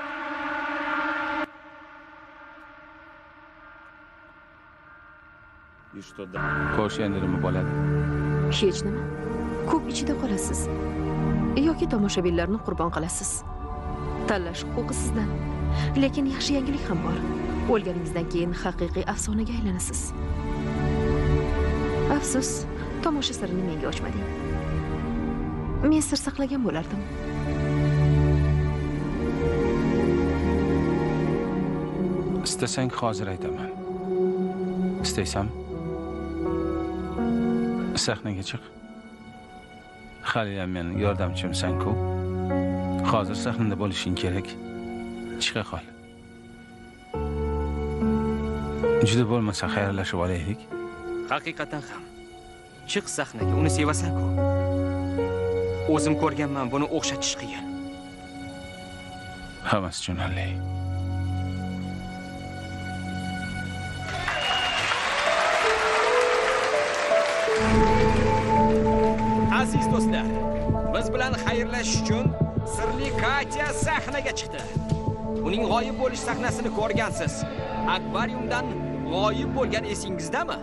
Xo'sh, endi nima bo'ladi? Hech nima. Ko'p ichida qolasiz yoki tomoshabinlarni qurbon qilasiz. Tanlash huquqi sizdan. Lekin yaxshi yangilik ham bor. O'lganingizdan keyin haqiqiy afsonaga aylanasiz. Afsus, tomosha sirini menga ochmading. Men sir saqlagan bo'lardim. Istasang hozir aytaman. Istaysam sahnaga chiq. Haliyam men yordamchimsan-ku. Hozir sahnada bo'lishing kerak. Chiqa qol. Juda bo'lmasa xayrlashib olaylik. Haqiqatan ham. Chiq sahnaga, uni sevasan-ku. O'zim ko'rganman, buni o'xshatish qiyin. Hammasi tushunarli. Aziz do'stlar, biz bilan xayrlashish uchun sirli Katya sahnaga chiqdi. Uning g'oyib bo'lish sahnasini ko'rgansiz. Akvariumdan g'oyib bo'lgan esingizdami?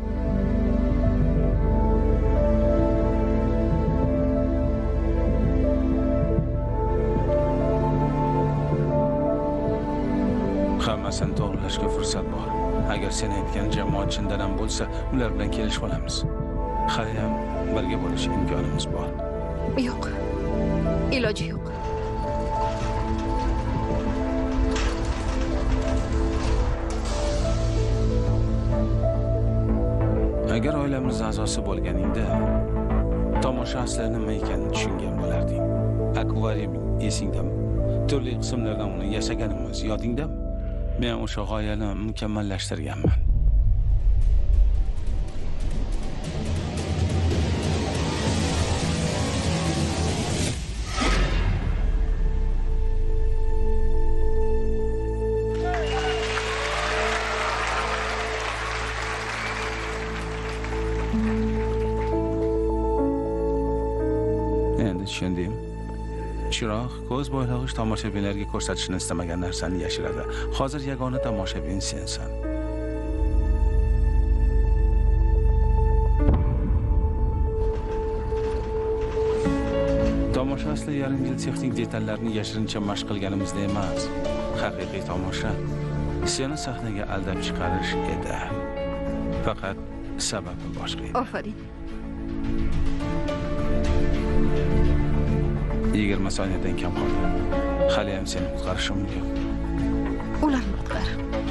Hammasini to'g'rilashga fursat bor. Agar sen aytgan jamoat chindan ham bo'lsa, ular bilan kelishib olamiz. Hali ham birga bo'lish imkonimiz bor. Yo'q. Iloji yo'q. Agar oilamiz a'zosi bo'lganingda, tomosha asli nima ekanini tushungan bo'larding. Akvarium esingdami? Turli qismlardan uni yasaganimiz yodingdami? Men o'sha g'oyani mukammallashtirganman. Endi tushundim. Chiroq ko'z bo'ylog'ich tomoshabinlarga ko'rsatishni istamagan narsani yashiradi. Hozir yagona tomoshabin sensan. Tomosha asli yarim yil texnik detallarni yashirincha mashq qilganimizda emas. Haqiqiy tomosha seni sahnaga aldab chiqarish edi. Faqat sababi boshqa edi. Ofarin. 20 soniyadan kam qoldi. Hali ham seni qutqarishim mumkin. Ularni qutqar.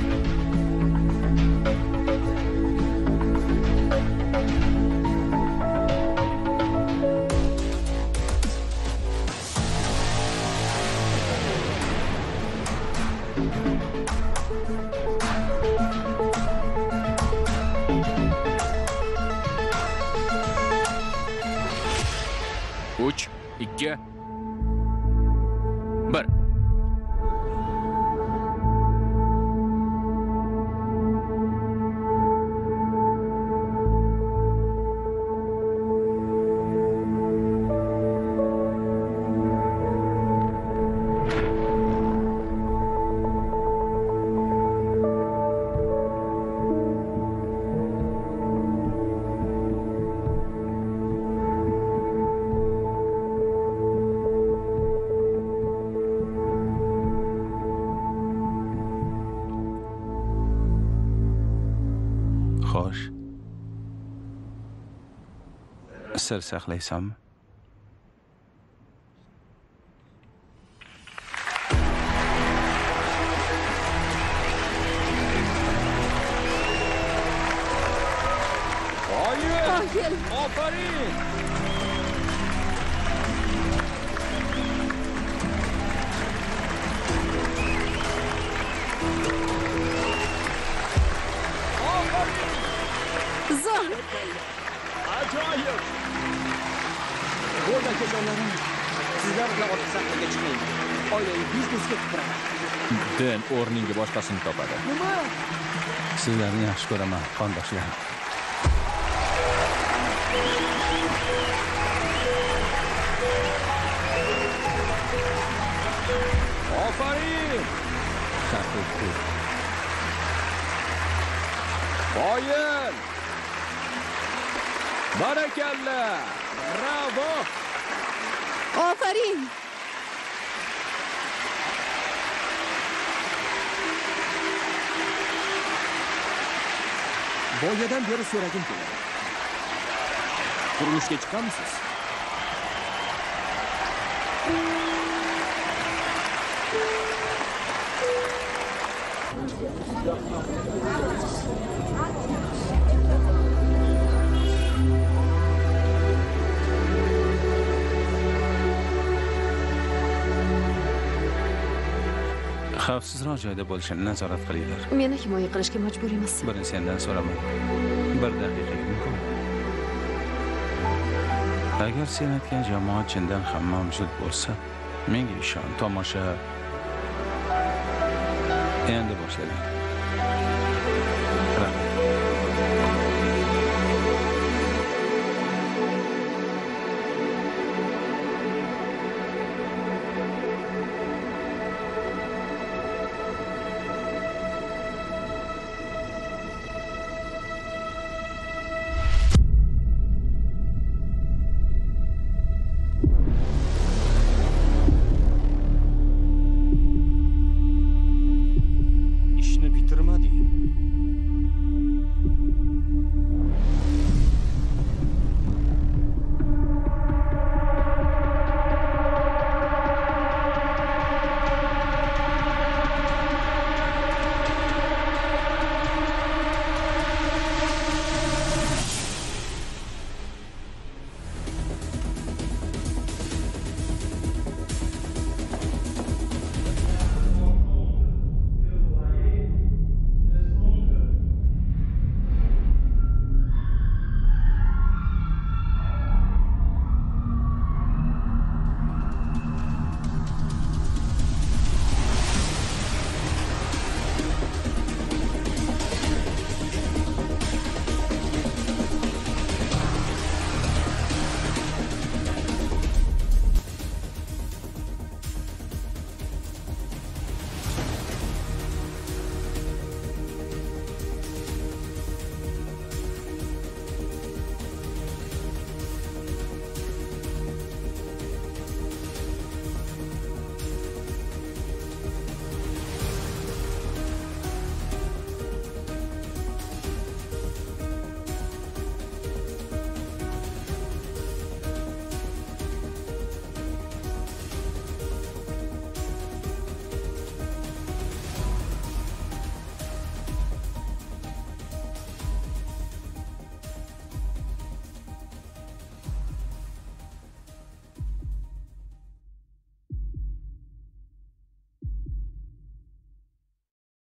Uch, ikki, bir. Xo'sh. Sir saqlaysanmi? Oyin! Ofarin! Zo'r! Ajoyib! Bo'ldi akajonlarim. Sizlar bilan orqa sahnaga chiqing. Oilaviy biznesga tupuraman. Den o'rninga boshqasini topadi. Nima? Sizlarni yaxshi ko'raman, qondoshlarim. Ofarin! Haqiqiy. Oyin! Barakalla! Bravo! Ofarin! Boyadan beri so'ragim keladi. Turmushga chiqamisiz? Xavfsizroq joyda bo'lishini nazorat qilinglar. Meni himoya qilishga majbur emas. Buni sendan so'raman. Bir daqiqaga mumkin. Agar sen aytgan jamoat chindan ham mavjud bo'lsa, menga ishon, tomosha endi boshlanadi.